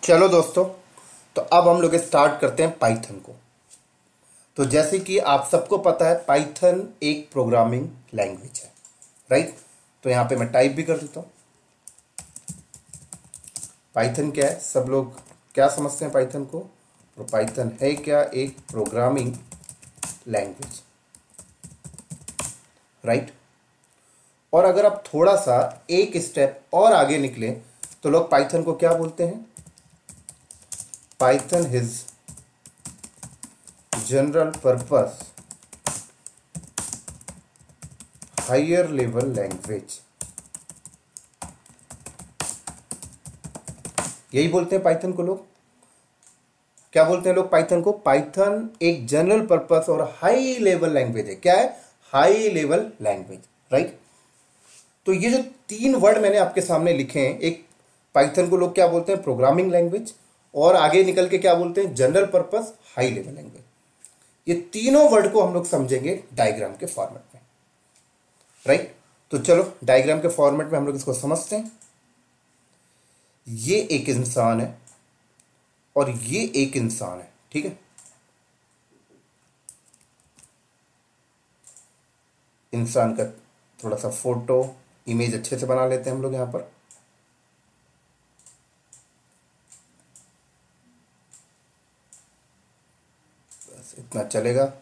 चलो दोस्तों, तो अब हम लोग स्टार्ट करते हैं पाइथन को। तो जैसे कि आप सबको पता है, पाइथन एक प्रोग्रामिंग लैंग्वेज है, राइट। तो यहाँ पे मैं टाइप भी कर देता हूँ। पाइथन क्या है, सब लोग क्या समझते हैं पाइथन को? तो पाइथन है क्या? एक प्रोग्रामिंग लैंग्वेज, राइट। और अगर आप थोड़ा सा एक स्टेप और आगे निकले तो लोग पाइथन को क्या बोलते हैं? Python is general purpose higher level language, यही बोलते हैं पाइथन को लोग। क्या बोलते हैं लोग पाइथन को? पाइथन एक जनरल पर्पस और हाई लेवल लैंग्वेज है। क्या है? High level language, right. तो ये जो तीन वर्ड मैंने आपके सामने लिखे हैं, एक पाइथन को लोग क्या बोलते हैं? प्रोग्रामिंग लैंग्वेज, और आगे निकल के क्या बोलते हैं? General purpose high level language. ये तीनों वर्ड को हम लोग समझेंगे डायग्राम के फॉर्मेट में, राइट। तो चलो डायग्राम के फॉर्मेट में हम लोग इसको समझते हैं। ये एक इंसान है और ये एक इंसान है, ठीक है। इंसान का थोड़ा सा फोटो इमेज अच्छे से बना लेते हैं हम लोग यहां पर। बस इतना चलेगा।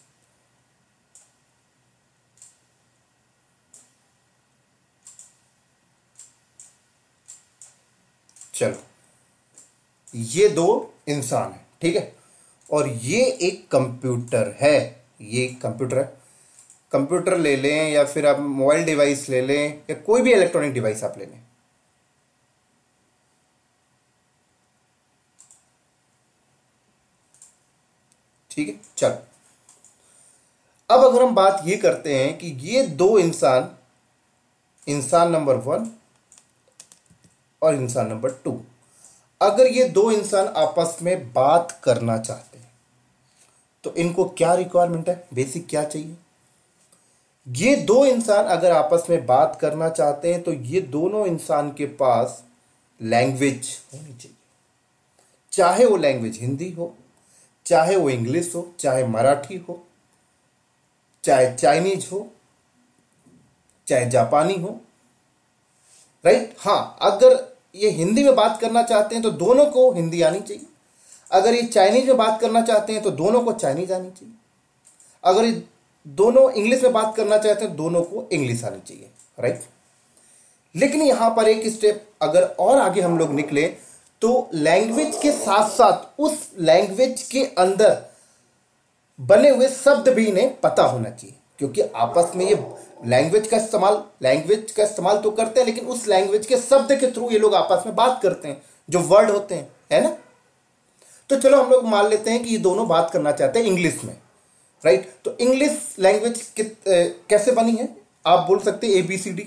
चलो, ये दो इंसान है, ठीक है। और ये एक कंप्यूटर है, ये कंप्यूटर है। कंप्यूटर ले लें या फिर आप मोबाइल डिवाइस ले लें या कोई भी इलेक्ट्रॉनिक डिवाइस आप ले लें, ठीक है। चल, अब अगर हम बात ये करते हैं कि ये दो इंसान, इंसान नंबर 1 और इंसान नंबर 2, अगर ये दो इंसान आपस में बात करना चाहते हैं तो इनको क्या रिक्वायरमेंट है? बेसिक क्या चाहिए? ये दो इंसान अगर आपस में बात करना चाहते हैं तो ये दोनों इंसान के पास लैंग्वेज होनी चाहिए। चाहे वो लैंग्वेज हिंदी हो, चाहे वो इंग्लिश हो, चाहे मराठी हो, चाहे चाइनीज हो, चाहे जापानी हो, राइट। हाँ, अगर ये हिंदी में बात करना चाहते हैं तो दोनों को हिंदी आनी चाहिए। अगर ये चाइनीज में बात करना चाहते हैं तो दोनों को चाइनीज आनी चाहिए। अगर ये दोनों इंग्लिश में बात करना चाहते हैं दोनों को इंग्लिश आनी चाहिए, राइट। लेकिन यहां पर एक स्टेप अगर और आगे हम लोग निकले तो लैंग्वेज के साथ साथ उस लैंग्वेज के अंदर बने हुए शब्द भी इन्हें पता होना चाहिए, क्योंकि आपस में ये लैंग्वेज का इस्तेमाल तो करते हैं, लेकिन उस लैंग्वेज के शब्द के थ्रू ये लोग आपस में बात करते हैं, जो वर्ड होते हैं, है ना। तो चलो हम लोग मान लेते हैं कि ये दोनों बात करना चाहते हैं इंग्लिश में, राइट। तो इंग्लिश लैंग्वेज कैसे बनी है? आप बोल सकते हैं ABCD।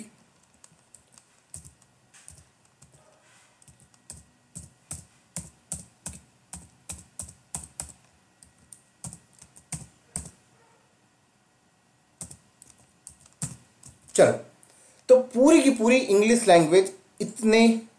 चलो, तो पूरी की पूरी इंग्लिश लैंग्वेज इतने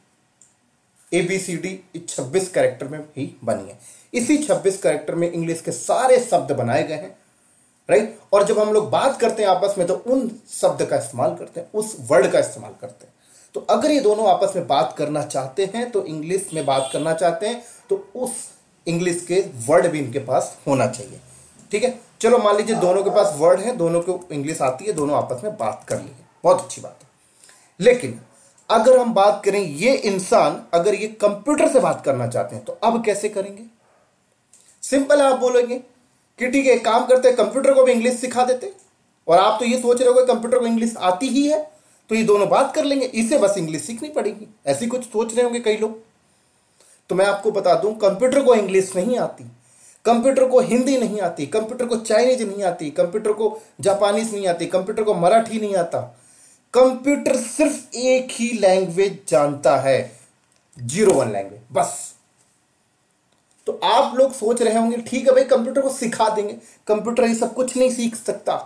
ABCD 26 कैरेक्टर में ही बनी है। इसी 26 कैरेक्टर में इंग्लिश के सारे शब्द बनाए गए हैं, राइट। और जब हम लोग बात करते हैं आपस में तो उन शब्द का इस्तेमाल करते हैं, उस वर्ड का इस्तेमाल करते हैं। तो अगर ये दोनों आपस में बात करना चाहते हैं, तो इंग्लिश में बात करना चाहते हैं तो उस इंग्लिश के वर्ड भी इनके पास होना चाहिए, ठीक है। चलो मान लीजिए दोनों के पास वर्ड है, दोनों को इंग्लिश आती है, दोनों आपस में बात कर ली है, बहुत अच्छी बात है। लेकिन अगर हम बात करें ये इंसान अगर ये कंप्यूटर से बात करना चाहते हैं तो अब कैसे करेंगे? सिंपल है, आप बोलेंगे कि ठीक है, एक काम करते हैं, कंप्यूटर को भी इंग्लिश सिखा देते। और आप तो ये सोच रहे हो कंप्यूटर को इंग्लिश आती ही है तो ये दोनों बात कर लेंगे, इसे बस इंग्लिश सीखनी पड़ेगी, ऐसी कुछ सोच रहे होंगे कई लोग। तो मैं आपको बता दूं, कंप्यूटर को इंग्लिश नहीं आती, कंप्यूटर को हिंदी नहीं आती, कंप्यूटर को चाइनीज नहीं आती, कंप्यूटर को जापानीज नहीं आती, कंप्यूटर को मराठी नहीं आता। कंप्यूटर सिर्फ एक ही लैंग्वेज जानता है, 01 लैंग्वेज, बस। तो आप लोग सोच रहे होंगे ठीक है भाई, कंप्यूटर को सिखा देंगे। कंप्यूटर ये सब कुछ नहीं सीख सकता।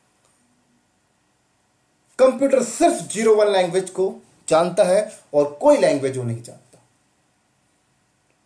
कंप्यूटर सिर्फ 01 लैंग्वेज को जानता है और कोई लैंग्वेज वो नहीं जानता।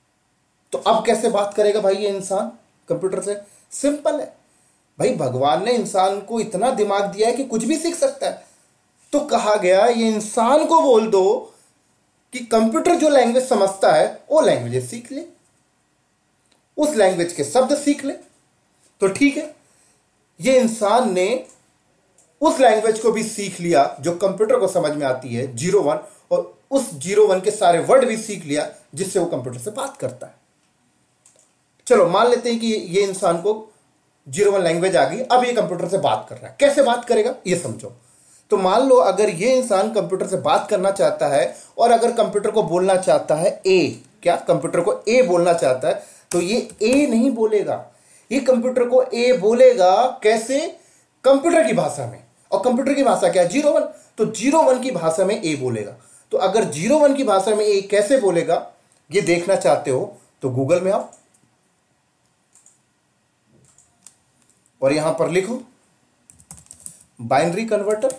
अब कैसे बात करेगा भाई ये इंसान कंप्यूटर से? सिंपल है भाई, भगवान ने इंसान को इतना दिमाग दिया है कि कुछ भी सीख सकता है। तो कहा गया ये इंसान को बोल दो कि कंप्यूटर जो लैंग्वेज समझता है वो लैंग्वेज सीख ले, उस लैंग्वेज के शब्द सीख ले। तो ठीक है, ये इंसान ने उस लैंग्वेज को भी सीख लिया जो कंप्यूटर को समझ में आती है, 01, और उस 01 के सारे वर्ड भी सीख लिया जिससे वो कंप्यूटर से बात करता है। चलो मान लेते हैं कि ये इंसान को 01 लैंग्वेज आ गई, अब ये कंप्यूटर से बात कर रहा है। कैसे बात करेगा ये समझो। तो मान लो अगर ये इंसान कंप्यूटर से बात करना चाहता है और अगर कंप्यूटर को बोलना चाहता है ए, क्या कंप्यूटर को ए बोलना चाहता है, तो ये ए नहीं बोलेगा, ये कंप्यूटर को ए बोलेगा कैसे? कंप्यूटर की भाषा में। और कंप्यूटर की भाषा क्या है? 01। तो 01 की भाषा में ए बोलेगा। तो अगर 01 की भाषा में ए कैसे बोलेगा ये देखना चाहते हो तो गूगल में आओ और यहां पर लिखो बाइनरी कन्वर्टर।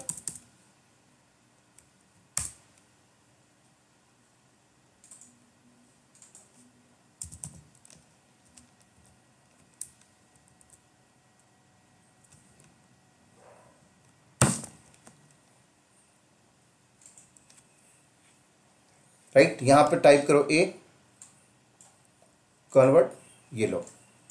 राइट, यहां पे टाइप करो ए कन्वर्ट, ये लो,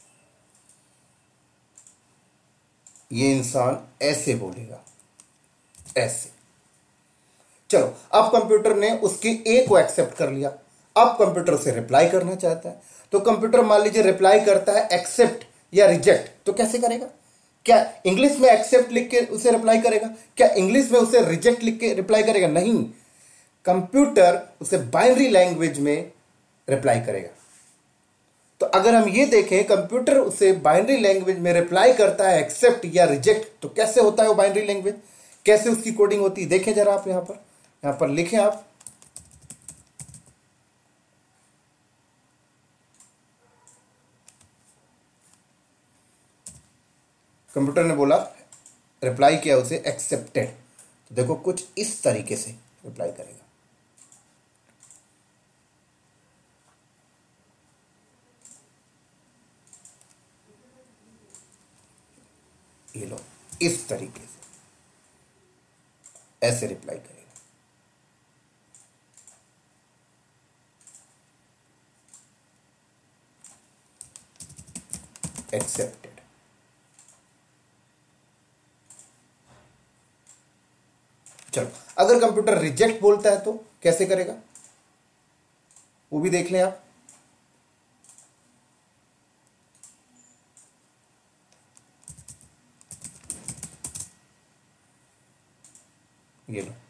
ये इंसान ऐसे बोलेगा, ऐसे। चलो अब कंप्यूटर ने उसके ए को एक्सेप्ट कर लिया, अब कंप्यूटर से रिप्लाई करना चाहता है। तो कंप्यूटर मान लीजिए रिप्लाई करता है एक्सेप्ट या रिजेक्ट, तो कैसे करेगा? क्या इंग्लिश में एक्सेप्ट लिख के उसे रिप्लाई करेगा? क्या इंग्लिश में उसे रिजेक्ट लिख के रिप्लाई करेगा? नहीं, कंप्यूटर उसे बाइनरी लैंग्वेज में रिप्लाई करेगा। तो अगर हम ये देखें कंप्यूटर उसे बाइनरी लैंग्वेज में रिप्लाई करता है एक्सेप्ट या रिजेक्ट, तो कैसे होता है वो बाइनरी लैंग्वेज, कैसे उसकी कोडिंग होती है देखें जरा आप। यहां पर लिखें आप, कंप्यूटर ने बोला रिप्लाई किया उसे एक्सेप्टेड, तो देखो कुछ इस तरीके से रिप्लाई करेगा। ये लो, इस तरीके से ऐसे रिप्लाई करेगा। एक्सेप्टेड। चलो अगर कंप्यूटर रिजेक्ट बोलता है तो कैसे करेगा वो भी देख लें आप। ये लो,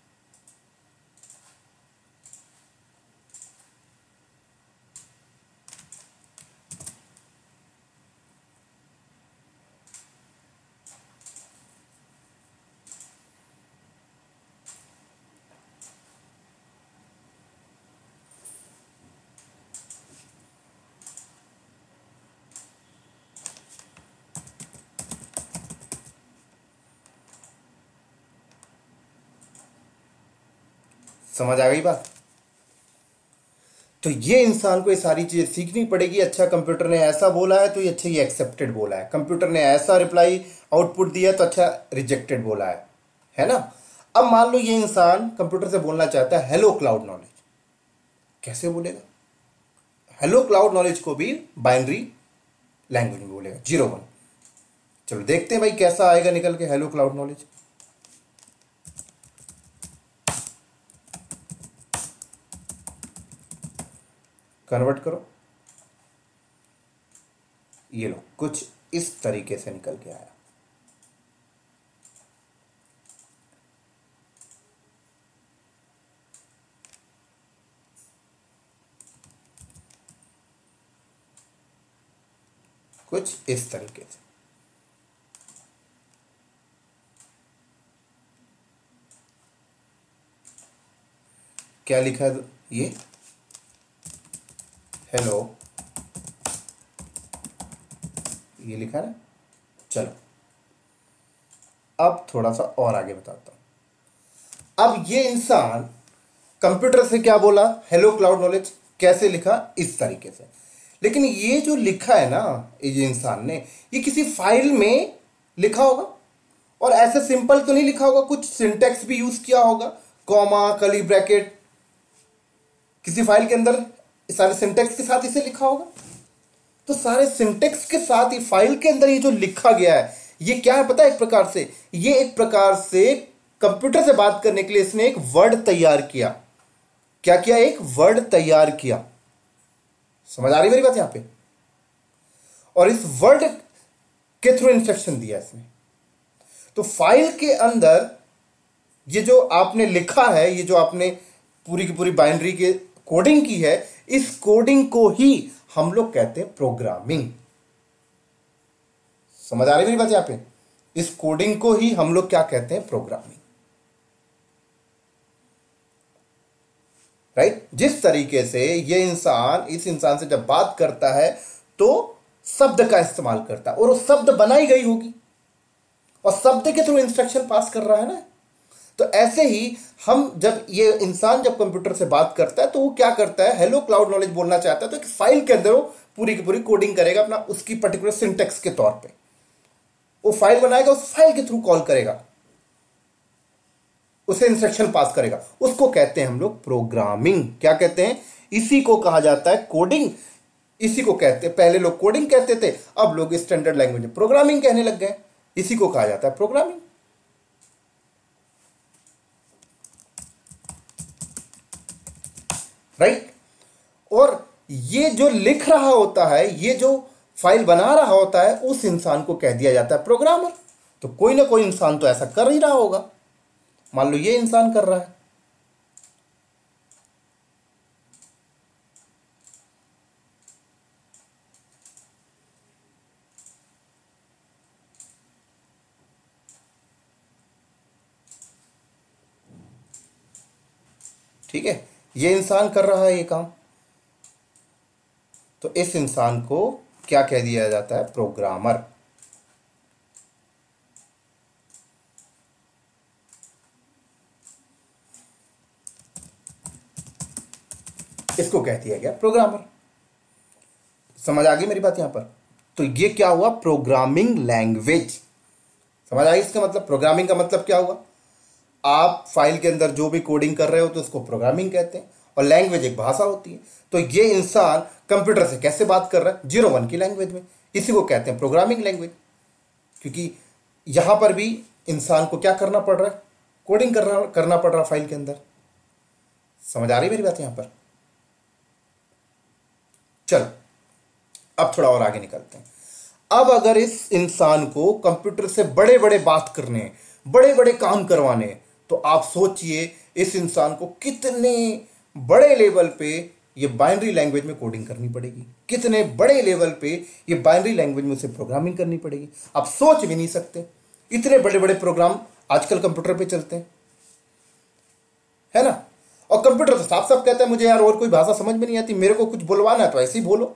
समझ आ गई बात? तो ये इंसान को ये सारी चीजें सीखनी पड़ेगी। अच्छा कंप्यूटर ने ऐसा बोला है तो ये अच्छा ये एक्सेप्टेड बोला है, कंप्यूटर ने ऐसा रिप्लाई आउटपुट दिया तो अच्छा रिजेक्टेड बोला है ना। अब मान लो ये इंसान कंप्यूटर से बोलना चाहता है हेलो क्लाउड नॉलेज, कैसे बोलेगा? हेलो क्लाउड नॉलेज को भी बाइनरी लैंग्वेज में बोलेगा, 01। चलो देखते हैं भाई कैसा आएगा निकल के हेलो क्लाउड नॉलेज। कन्वर्ट करो, ये लो कुछ इस तरीके से निकल के आया। कुछ इस तरीके से। क्या लिखा है ये? हेलो, ये लिखा है ना। चलो अब थोड़ा सा और आगे बताता हूं। अब ये इंसान कंप्यूटर से क्या बोला? Hello cloud knowledge. कैसे लिखा? इस तरीके से। लेकिन ये जो लिखा है ना, ये जो इंसान ने, ये किसी फाइल में लिखा होगा, और ऐसे सिंपल तो नहीं लिखा होगा, कुछ सिंटेक्स भी यूज किया होगा, कॉमा, कर्ली ब्रैकेट, किसी फाइल के अंदर सारे सिंटेक्स के साथ इसे लिखा होगा। तो सारे सिंटेक्स के साथ ही फाइल के अंदर ये जो लिखा गया है, ये क्या है पता है? एक प्रकार से ये एक प्रकार से कंप्यूटर से बात करने के लिए इसने एक वर्ड तैयार किया। क्या किया? एक वर्ड तैयार किया। समझ आ रही मेरी बात यहां पे? और इस वर्ड के थ्रू इंस्ट्रक्शन दिया इसने। तो फाइल के अंदर ये जो आपने लिखा है, ये जो आपने पूरी की पूरी बाइनरी के कोडिंग की है, इस कोडिंग को ही हम लोग कहते हैं प्रोग्रामिंग। समझ आ रही मेरी बात यहां पे? इस कोडिंग को ही हम लोग क्या कहते हैं? प्रोग्रामिंग। राइट? जिस तरीके से ये इंसान इस इंसान से जब बात करता है तो शब्द का इस्तेमाल करता है, और वो शब्द बनाई गई होगी, और शब्द के थ्रू इंस्ट्रक्शन पास कर रहा है ना। तो ऐसे ही हम जब ये इंसान जब कंप्यूटर से बात करता है तो वो क्या करता है? हेलो क्लाउड नॉलेज बोलना चाहता है, तो एक फाइल के अंदर वो पूरी की पूरी कोडिंग करेगा अपना, उसकी पर्टिकुलर सिंटेक्स के तौर पे वो फाइल बनाएगा, उस फाइल के थ्रू कॉल करेगा, उसे इंस्ट्रक्शन पास करेगा। उसको कहते हैं हम लोग प्रोग्रामिंग। क्या कहते हैं? इसी को कहा जाता है कोडिंग। इसी को कहते हैं, पहले लोग कोडिंग कहते थे, अब लोग स्टैंडर्ड लैंग्वेज में प्रोग्रामिंग कहने लग गए। इसी को कहा जाता है प्रोग्रामिंग। राइट? और ये जो लिख रहा होता है, ये जो फाइल बना रहा होता है, उस इंसान को कह दिया जाता है प्रोग्रामर। तो कोई ना कोई इंसान तो ऐसा कर ही रहा होगा। मान लो ये इंसान कर रहा है, ठीक है, ये इंसान कर रहा है ये काम, तो इस इंसान को क्या कह दिया जाता है? प्रोग्रामर। इसको कह दिया गया प्रोग्रामर। समझ आ गई मेरी बात यहां पर? तो ये क्या हुआ? Programming language. समझ आई इसका मतलब? प्रोग्रामिंग का मतलब क्या हुआ? आप फाइल के अंदर जो भी कोडिंग कर रहे हो तो उसको प्रोग्रामिंग कहते हैं, और लैंग्वेज एक भाषा होती है। तो ये इंसान कंप्यूटर से कैसे बात कर रहा है? 01 की लैंग्वेज में। इसी को कहते हैं प्रोग्रामिंग लैंग्वेज। क्योंकि यहां पर भी इंसान को क्या करना पड़ रहा है? कोडिंग करना पड़ रहा है फाइल के अंदर। समझ आ रही मेरी बात यहां पर? चलो अब थोड़ा और आगे निकलते हैं। अब अगर इस इंसान को कंप्यूटर से बड़े बड़े बात करने हैं, बड़े बड़े काम करवाने हैं, तो आप सोचिए इस इंसान को कितने बड़े लेवल पे ये बाइनरी लैंग्वेज में कोडिंग करनी पड़ेगी, कितने बड़े लेवल पे ये बाइनरी लैंग्वेज में उसे प्रोग्रामिंग करनी पड़ेगी। आप सोच भी नहीं सकते, इतने बड़े बड़े प्रोग्राम आजकल कंप्यूटर पे चलते हैं, है ना। और कंप्यूटर तो साफ साफ कहता है मुझे यार और कोई भाषा समझ में नहीं आती, मेरे को कुछ बुलवाना है तो ऐसे ही बोलो।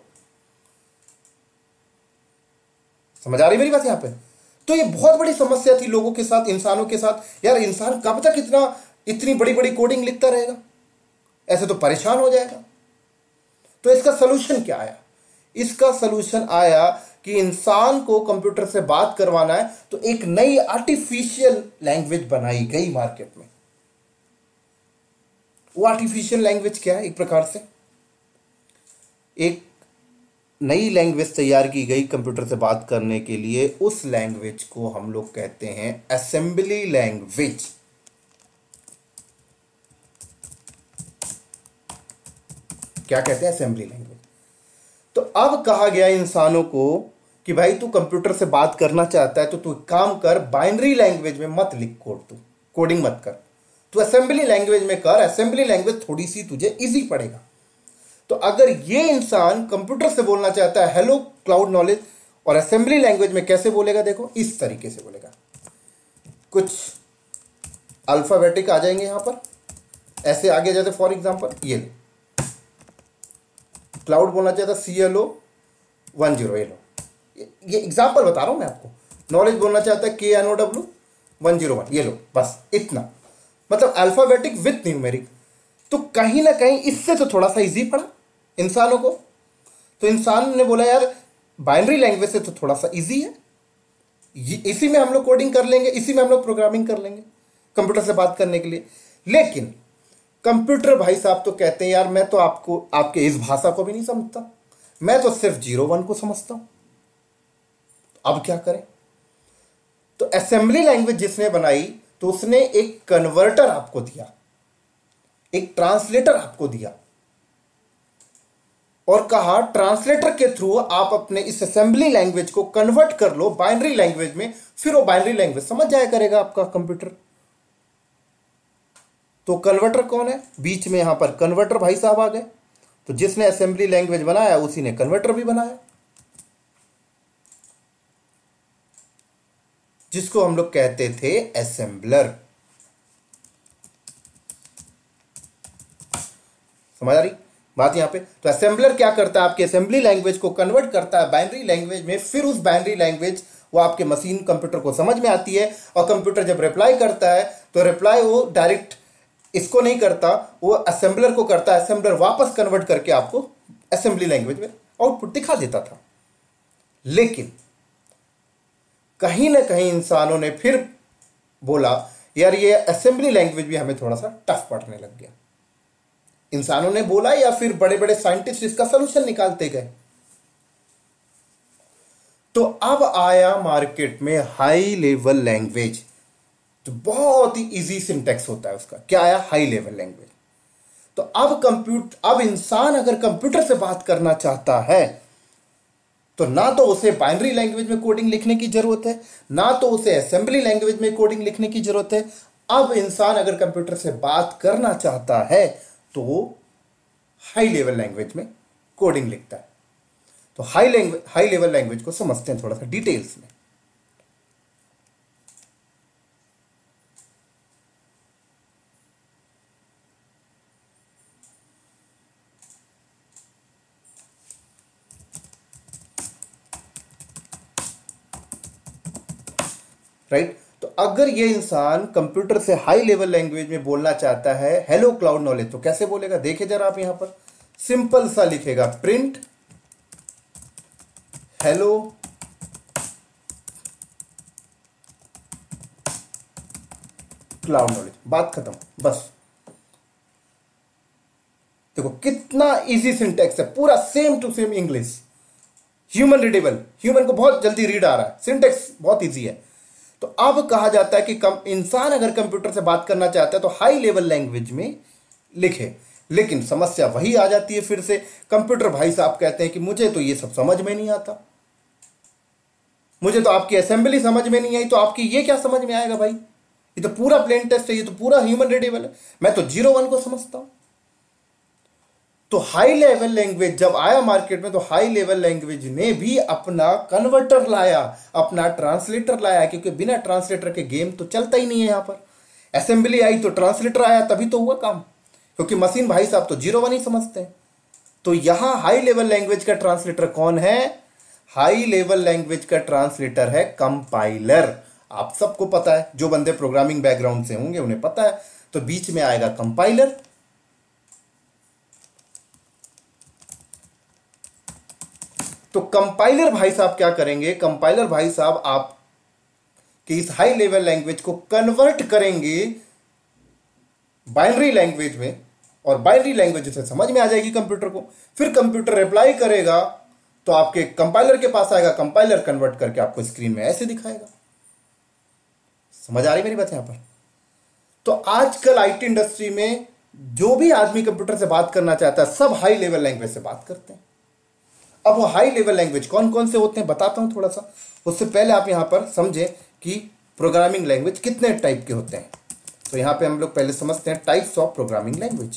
समझ आ रही मेरी बात यहां पे? तो ये बहुत बड़ी समस्या थी लोगों के साथ, इंसानों के साथ। यार इंसान कब तक इतनी बड़ी बड़ी कोडिंग लिखता रहेगा? ऐसे तो परेशान हो जाएगा। तो इसका सलूशन क्या आया? इसका सलूशन आया कि इंसान को कंप्यूटर से बात करवाना है तो एक नई आर्टिफिशियल लैंग्वेज बनाई गई मार्केट में। वो आर्टिफिशियल लैंग्वेज क्या है? एक प्रकार से एक नई लैंग्वेज तैयार की गई कंप्यूटर से बात करने के लिए। उस लैंग्वेज को हम लोग कहते हैं असेंबली लैंग्वेज। क्या कहते हैं? Assembly language. तो अब कहा गया इंसानों को कि भाई तू कंप्यूटर से बात करना चाहता है तो तू काम कर, बाइनरी लैंग्वेज में मत लिख कोड, तू कोडिंग मत कर, तू असेंबली लैंग्वेज में कर। असेंबली लैंग्वेज थोड़ी सी तुझे इजी पड़ेगा। तो अगर ये इंसान कंप्यूटर से बोलना चाहता है हेलो क्लाउड नॉलेज, और असेंबली लैंग्वेज में कैसे बोलेगा? देखो इस तरीके से बोलेगा। कुछ अल्फाबेटिक आ जाएंगे यहां पर, ऐसे आगे जाते। फॉर एग्जांपल ये लो, क्लाउड बोलना चाहता CLO10, ये लो, ये एग्जांपल बता रहा हूं मैं आपको। नॉलेज बोलना चाहता है KNOW101, ये लो, बस इतना। मतलब अल्फाबेटिक विथ न्यूमेरिक। तो कहीं ना कहीं इससे तो थोड़ा सा इजी पड़ा इंसानों को। तो इंसान ने बोला यार बाइनरी लैंग्वेज से तो थोड़ा सा इजी है, इसी में हम लोग कोडिंग कर लेंगे, इसी में हम लोग प्रोग्रामिंग कर लेंगे कंप्यूटर से बात करने के लिए। लेकिन कंप्यूटर भाई साहब तो कहते हैं यार मैं तो आपको आपके इस भाषा को भी नहीं समझता, मैं तो सिर्फ 0 1 को समझता हूं, अब क्या करें। तो असेंबली लैंग्वेज जिसने बनाई तो उसने एक कन्वर्टर आपको दिया, एक ट्रांसलेटर आपको दिया और कहा ट्रांसलेटर के थ्रू आप अपने इस असेंबली लैंग्वेज को कन्वर्ट कर लो बाइनरी लैंग्वेज में, फिर वो बाइनरी लैंग्वेज समझ जाया करेगा आपका कंप्यूटर। तो कन्वर्टर कौन है, बीच में यहां पर कन्वर्टर भाई साहब आ गए। तो जिसने असेंबली लैंग्वेज बनाया उसी ने कन्वर्टर भी बनाया, जिसको हम लोग कहते थे असेंबलर। समझ आ रही बात यहां पे। तो असेंबलर क्या करता है, आपकी असेंबली लैंग्वेज को कन्वर्ट करता है बाइनरी लैंग्वेज में, फिर उस बाइनरी लैंग्वेज वो आपके मशीन कंप्यूटर को समझ में आती है, और कंप्यूटर जब रिप्लाई करता है तो रिप्लाई वो डायरेक्ट इसको नहीं करता, वो असेंबलर को करता है, असेंबलर वापस कन्वर्ट करके आपको असेंबली लैंग्वेज में आउटपुट दिखा देता था। लेकिन कहीं ना कहीं इंसानों ने फिर बोला यार ये असेंबली लैंग्वेज भी हमें थोड़ा सा टफ पड़ने लग गया। इंसानों ने बोला या फिर बड़े बड़े साइंटिस्ट इसका सलूशन निकालते गए। तो अब आया मार्केट में हाई लेवल लैंग्वेज, तो बहुत ही इजी सिंटेक्स होता है उसका। क्या आया, हाई लेवल लैंग्वेज। तो अब इंसान अगर कंप्यूटर से बात करना चाहता है तो ना तो उसे बाइनरी लैंग्वेज में कोडिंग लिखने की जरूरत है, ना तो उसे असेंबली लैंग्वेज में कोडिंग लिखने की जरूरत है। अब इंसान अगर कंप्यूटर से बात करना चाहता है तो वो हाई लेवल लैंग्वेज में कोडिंग लिखता है। तो हाई लेवल लैंग्वेज को समझते हैं थोड़ा सा डिटेल्स में। राइट। तो अगर ये इंसान कंप्यूटर से हाई लेवल लैंग्वेज में बोलना चाहता है हेलो क्लाउड नॉलेज, तो कैसे बोलेगा, देखिए जरा आप यहां पर सिंपल सा लिखेगा प्रिंट हेलो क्लाउड नॉलेज, बात खत्म बस। देखो कितना इजी सिंटेक्स है, पूरा same to same English, human readable, human को बहुत जल्दी रीड आ रहा है, सिंटेक्स बहुत इजी है। तो अब कहा जाता है कि इंसान अगर कंप्यूटर से बात करना चाहता है तो हाई लेवल लैंग्वेज में लिखे। लेकिन समस्या वही आ जाती है फिर से, कंप्यूटर भाई साहब कहते हैं कि मुझे तो ये सब समझ में नहीं आता, मुझे तो आपकी असेंबली समझ में नहीं आई, तो आपकी ये क्या समझ में आएगा भाई, ये तो पूरा प्लेन टेक्स्ट है, ये तो पूरा ह्यूमन रीडेबल है, मैं तो 0 1 को समझता हूं। तो हाई लेवल लैंग्वेज जब आया मार्केट में तो हाई लेवल लैंग्वेज ने भी अपना कन्वर्टर लाया, अपना ट्रांसलेटर लाया, क्योंकि बिना ट्रांसलेटर के गेम तो चलता ही नहीं है। यहां पर असेंबली आई तो ट्रांसलेटर आया, तभी तो हुआ काम, क्योंकि मशीन भाई साहब तो 0 1 ही समझते हैं। तो यहां हाई लेवल लैंग्वेज का ट्रांसलेटर कौन है, हाई लेवल लैंग्वेज का ट्रांसलेटर है कंपाइलर। आप सबको पता है, जो बंदे प्रोग्रामिंग बैकग्राउंड से होंगे उन्हें पता है। तो बीच में आएगा कंपाइलर। तो कंपाइलर भाई साहब क्या करेंगे, कंपाइलर भाई साहब आप कि इस हाई लेवल लैंग्वेज को कन्वर्ट करेंगे बाइनरी लैंग्वेज में, और बाइनरी लैंग्वेज से समझ में आ जाएगी कंप्यूटर को। फिर कंप्यूटर रिप्लाई करेगा तो आपके कंपाइलर के पास आएगा, कंपाइलर कन्वर्ट करके आपको स्क्रीन में ऐसे दिखाएगा। समझ आ रही मेरी बात यहां पर। तो आजकल आईटी इंडस्ट्री में जो भी आदमी कंप्यूटर से बात करना चाहता है सब हाई लेवल लैंग्वेज से बात करते हैं। अब वो हाई लेवल लैंग्वेज कौन कौन से होते हैं बताता हूं थोड़ा सा। उससे पहले आप यहां पर समझें कि प्रोग्रामिंग लैंग्वेज कितने टाइप के होते हैं। तो यहां पे हम लोग पहले समझते हैं टाइप्स ऑफ प्रोग्रामिंग लैंग्वेज।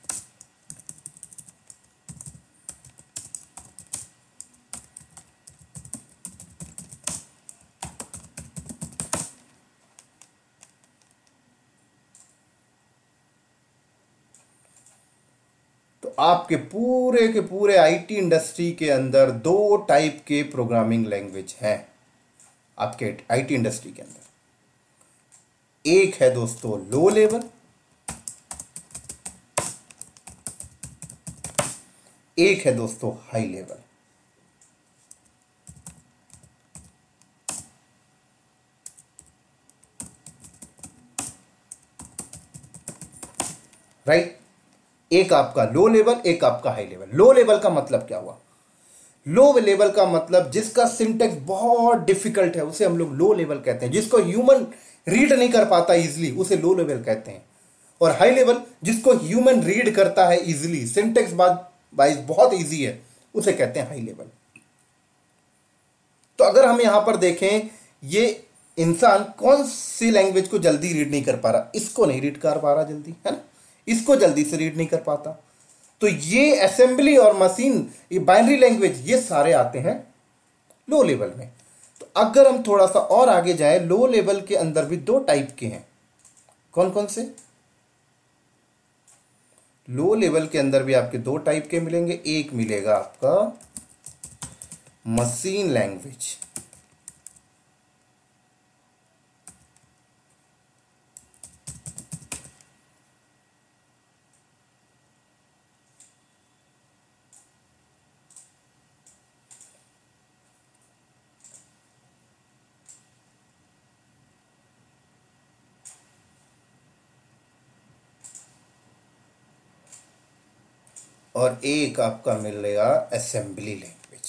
तो आपके पूरे के पूरे आईटी इंडस्ट्री के अंदर 2 टाइप के प्रोग्रामिंग लैंग्वेज हैं आपके आईटी इंडस्ट्री के अंदर। एक है दोस्तों लो लेवल, एक है दोस्तों हाई लेवल। राइट। एक आपका लो लेवल, एक आपका हाई लेवल। लो लेवल का मतलब क्या हुआ? लो लेवल का मतलब जिसका सिंटेक्स बहुत डिफिकल्ट है उसे हम लोग लो लेवल कहते हैं। जिसको ह्यूमन रीड नहीं कर पाता इजिली उसे लो लेवल कहते हैं। और हाई लेवल जिसको ह्यूमन रीड करता है इजिली, सिंटेक्स वाइज बहुत इजी है, उसे कहते हैं हाई लेवल। तो अगर हम यहां पर देखें, ये इंसान कौन सी लैंग्वेज को जल्दी रीड नहीं कर पा रहा? इसको नहीं रीड कर पा रहा जल्दी, है ना, इसको जल्दी से रीड नहीं कर पाता। तो ये असेंबली और मशीन, ये बाइनरी लैंग्वेज, ये सारे आते हैं लो लेवल में। तो अगर हम थोड़ा सा और आगे जाएं, लो लेवल के अंदर भी दो टाइप के हैं। कौन कौन से? लो लेवल के अंदर भी आपके दो टाइप के मिलेंगे। एक मिलेगा आपका मशीन लैंग्वेज, और एक आपका मिलेगा असेंबली लैंग्वेज।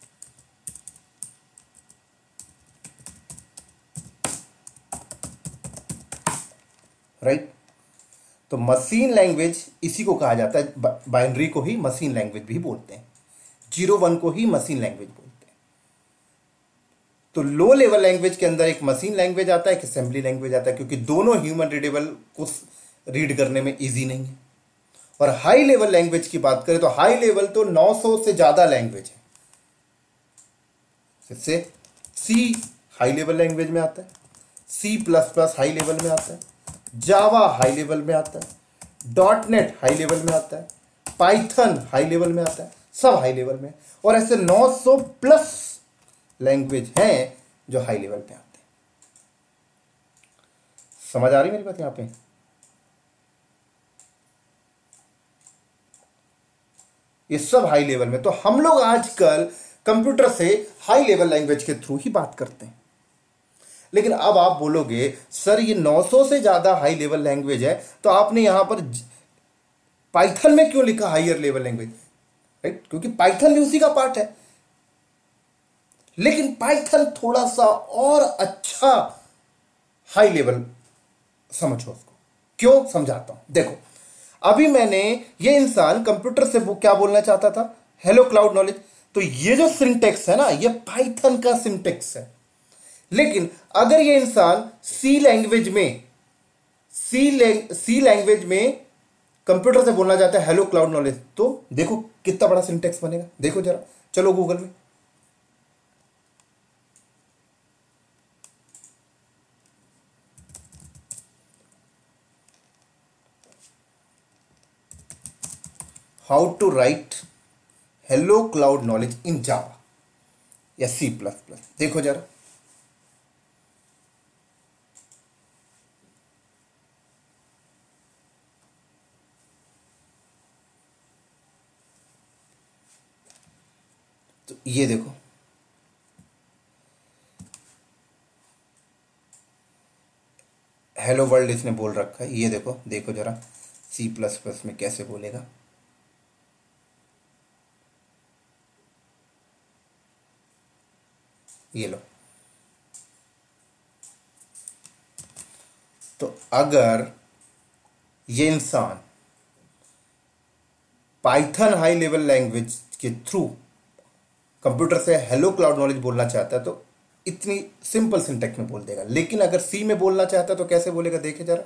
राइट। तो मशीन लैंग्वेज इसी को कहा जाता है, बाइनरी को ही मशीन लैंग्वेज भी बोलते हैं, 0 1 को ही मशीन लैंग्वेज बोलते हैं। तो लो लेवल लैंग्वेज के अंदर एक मशीन लैंग्वेज आता है, एक असेंबली लैंग्वेज आता है, क्योंकि दोनों ह्यूमन रीडेबल को रीड करने में इजी नहीं है। और हाई लेवल लैंग्वेज की बात करें तो हाई लेवल तो 900 से ज्यादा लैंग्वेज है। जैसे सी हाई लेवल लैंग्वेज में आता है, C++ हाई लेवल में आता है, जावा हाई लेवल में आता है, .NET हाई लेवल में आता है, पाइथन हाई लेवल में आता है, सब हाई लेवल में। और ऐसे 900 प्लस लैंग्वेज हैं जो हाई लेवल पे आते हैं। समझ आ रही मेरी बात यहां पे? ये सब हाई लेवल में। तो हम लोग आजकल कंप्यूटर से हाई लेवल लैंग्वेज के थ्रू ही बात करते हैं। लेकिन अब आप बोलोगे सर ये 900 से ज्यादा हाई लेवल लैंग्वेज है, तो आपने यहां पर पाइथन में क्यों लिखा हायर लेवल लैंग्वेज? राइट, क्योंकि पाइथन भी उसी का पार्ट है। लेकिन पाइथन थोड़ा सा और अच्छा हाई लेवल समझो उसको। क्यों? समझाता हूं। देखो, अभी मैंने, ये इंसान कंप्यूटर से वो क्या बोलना चाहता था, हेलो क्लाउड नॉलेज। तो ये जो सिंटेक्स है ना, ये पाइथन का सिंटेक्स है। लेकिन अगर ये इंसान सी लैंग्वेज में कंप्यूटर से बोलना चाहता है हेलो क्लाउड नॉलेज, तो देखो कितना बड़ा सिंटेक्स बनेगा। देखो जरा, चलो गूगल में, how to write hello cloud knowledge in Java या C++। देखो जरा, तो ये देखो, हेलो वर्ल्ड इसने बोल रखा है। ये देखो, देखो जरा C++ में कैसे बोलेगा। ये लो। तो अगर ये इंसान पाइथन हाई लेवल लैंग्वेज के थ्रू कंप्यूटर से हेलो क्लाउड नॉलेज बोलना चाहता है तो इतनी सिंपल सिंटेक्स में बोल देगा। लेकिन अगर सी में बोलना चाहता है तो कैसे बोलेगा? देखे जरा,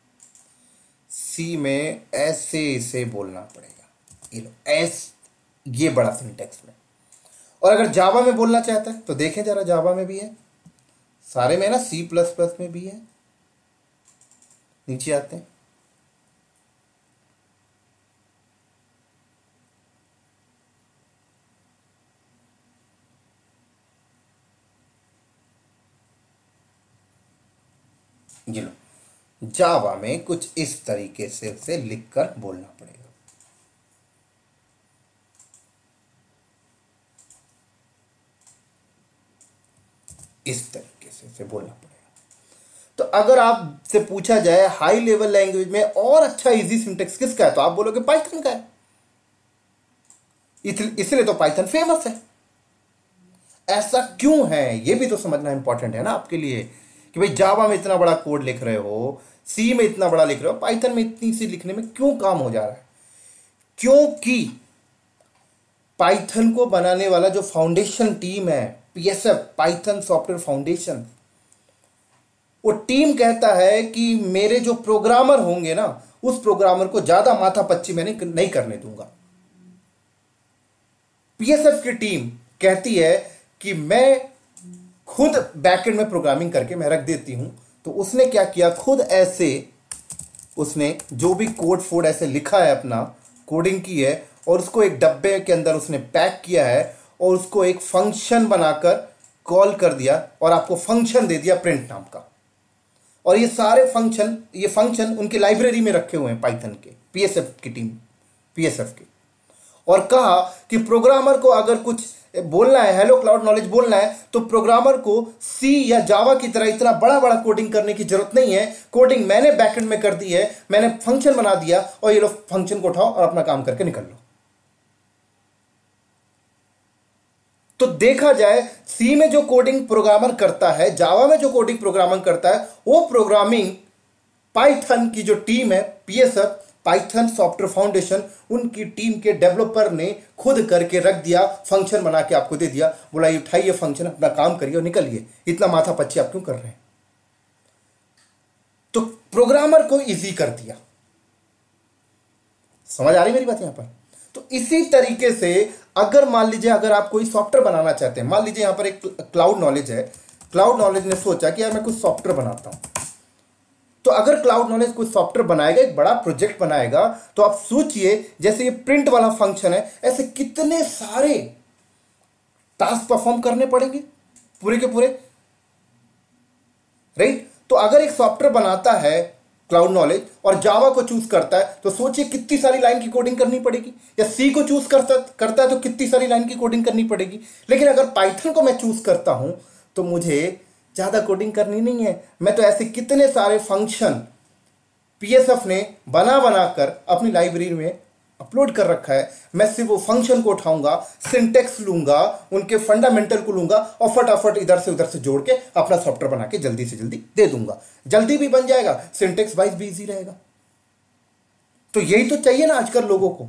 सी में ऐसे इसे बोलना पड़ेगा। ये लो, एस, ये बड़ा सिंटेक्स में। और अगर जावा में बोलना चाहता है तो देखें जरा, जावा में भी है, सारे में ना, C++ में भी है। नीचे आते हैं, ये लो, जावा में कुछ इस तरीके से उसे लिखकर बोलना पड़ेगा। इस तरीके से उसे बोलना पड़ेगा। तो अगर आपसे पूछा जाए हाई लेवल लैंग्वेज में और अच्छा इजी सिंटेक्स किसका है, तो आप बोलोगे पाइथन का है, इसलिए तो पाइथन फेमस है। ऐसा क्यों है ये भी तो समझना इंपॉर्टेंट है ना आपके लिए, कि भाई जावा में इतना बड़ा कोड लिख रहे हो, सी में इतना बड़ा लिख रहे हो, पाइथन में इतनी सी लिखने में क्यों काम हो जा रहा है? क्योंकि पाइथन को बनाने वाला जो फाउंडेशन टीम है, पीएसएफ, पाइथन सॉफ्टवेयर फाउंडेशन, वो टीम कहता है कि मेरे जो प्रोग्रामर होंगे ना, उस प्रोग्रामर को ज्यादा माथापच्ची मैंने नहीं करने दूंगा। पीएसएफ की टीम कहती है कि मैं खुद बैकएंड में प्रोग्रामिंग करके मैं रख देती हूं। तो उसने क्या किया, खुद ऐसे उसने जो भी कोड फोड ऐसे लिखा है, अपना कोडिंग की है, और उसको एक डब्बे के अंदर उसने पैक किया है, और उसको एक फंक्शन बनाकर कॉल कर दिया, और आपको फंक्शन दे दिया प्रिंट नाम का। और ये सारे फंक्शन उनकी लाइब्रेरी में रखे हुए हैं पाइथन के, पीएसएफ की टीम, पीएसएफ के। और कहा कि प्रोग्रामर को अगर कुछ बोलना है, हेलो क्लाउड नॉलेज बोलना है, तो प्रोग्रामर को सी या जावा की तरह इतना बड़ा बड़ा कोडिंग करने की जरूरत नहीं है। कोडिंग मैंने बैकएंड में कर दी है, मैंने फंक्शन बना दिया, और ये लोग फंक्शन को उठाओ और अपना काम करके निकल लो। तो देखा जाए, सी में जो कोडिंग प्रोग्रामर करता है, जावा में जो कोडिंग प्रोग्रामर करता है, वो प्रोग्रामिंग पाइथन की जो टीम है, पीएसएफ, पाइथन सॉफ्टवेयर फाउंडेशन, उनकी टीम के डेवलपर ने खुद करके रख दिया, फंक्शन बना के आपको दे दिया, बोला ये उठाइए फंक्शन, अपना काम करिए और निकलिए। इतना माथा पच्ची आप क्यों कर रहे हैं? तो प्रोग्रामर को इजी कर दिया। समझ आ रही मेरी बात यहां पर? तो इसी तरीके से अगर मान लीजिए, अगर आप कोई सॉफ्टवेयर बनाना चाहते हैं, मान लीजिए यहां पर एक क्लाउड नॉलेज है, क्लाउड नॉलेज ने सोचा कि यार मैं कुछ सॉफ्टवेयर बनाता हूं। तो अगर क्लाउड नॉलेज कुछ सॉफ्टवेयर बनाएगा, एक बड़ा प्रोजेक्ट बनाएगा, तो आप सोचिए जैसे ये प्रिंट वाला फंक्शन है, ऐसे कितने सारे टास्क परफॉर्म करने पड़ेंगे पूरे के पूरे, राइट? तो अगर एक सॉफ्टवेयर बनाता है क्लाउड नॉलेज और जावा को चूज करता है, तो सोचिए कितनी सारी लाइन की कोडिंग करनी पड़ेगी। या सी को चूज करता है तो कितनी सारी लाइन की कोडिंग करनी पड़ेगी। लेकिन अगर पाइथन को मैं चूज करता हूं, तो मुझे ज्यादा कोडिंग करनी नहीं है। मैं तो ऐसे कितने सारे फंक्शन पीएसएफ ने बना बनाकर अपनी लाइब्रेरी में अपलोड कर रखा है। मैं सिर्फ वो फंक्शन को उठाऊंगा, सिंटेक्स लूंगा, उनके फंडामेंटल को लूंगा, और फटाफट इधर से जोड़ के अपना सॉफ्टवेयर बना के जल्दी से जल्दी दे दूंगा। जल्दी भी बन जाएगा, सिंटेक्स वाइज भी इजी रहेगा। तो यही तो चाहिए ना आजकल लोगों को।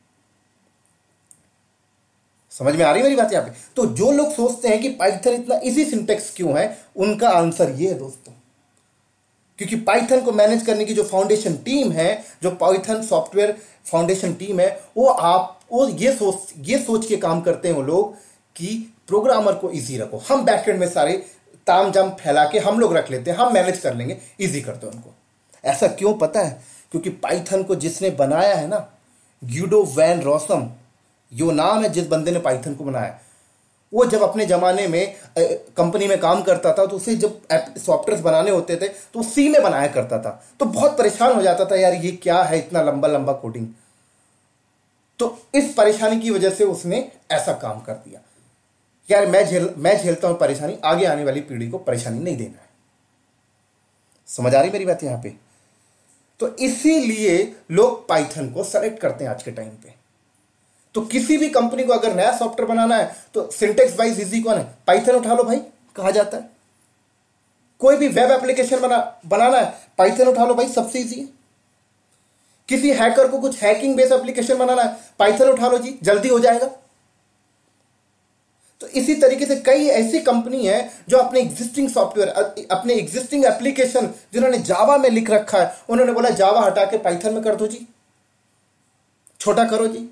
समझ में आ रही मेरी बात यहां पे? तो जो लोग सोचते हैं कि पाइथन इतना इजी सिंटेक्स क्यों है, उनका आंसर ये है दोस्तों, क्योंकि पाइथन को मैनेज करने की जो फाउंडेशन टीम है, जो पाइथन सॉफ्टवेयर फाउंडेशन टीम है, वो ये सोच के काम करते हैं वो लोग कि प्रोग्रामर को इजी रखो। हम बैकएंड में सारे ताम जाम फैला के हम लोग रख लेते हैं, हम मैनेज कर लेंगे, इजी कर दो उनको। ऐसा क्यों पता है? क्योंकि पाइथन को जिसने बनाया है ना, ग्यूडो वैन रॉसम, यो नाम है जिस बंदे ने पाइथन को बनाया, वो जब अपने जमाने में कंपनी में काम करता था, तो उसे जब सॉफ्टवेयर बनाने होते थे तो सी में बनाया करता था। तो बहुत परेशान हो जाता था, यार ये क्या है इतना लंबा लंबा कोडिंग। तो इस परेशानी की वजह से उसने ऐसा काम कर दिया, यार मैं झेलता हूं परेशानी, आगे आने वाली पीढ़ी को परेशानी नहीं देना है। समझ आ रही मेरी बात यहां पे? तो इसीलिए लोग पाइथन को सेलेक्ट करते हैं आज के टाइम पे। तो किसी भी कंपनी को अगर नया सॉफ्टवेयर बनाना है, तो सिंटेक्स वाइज इजी कौन है? पाइथन उठा लो भाई, कहा जाता है। कोई भी वेब एप्लीकेशन बनाना है, पाइथन उठा लो भाई, सबसे इजी है। किसी हैकर को कुछ हैकिंग बेस्ड एप्लीकेशन बनाना है, पाइथन उठा लो जी, जल्दी हो जाएगा। तो इसी तरीके से कई ऐसी कंपनी है जो अपने एग्जिस्टिंग सॉफ्टवेयर, अपने एग्जिस्टिंग एप्लीकेशन जिन्होंने जावा में लिख रखा है, उन्होंने बोला जावा हटा के पाइथन में कर दो जी, छोटा करो जी।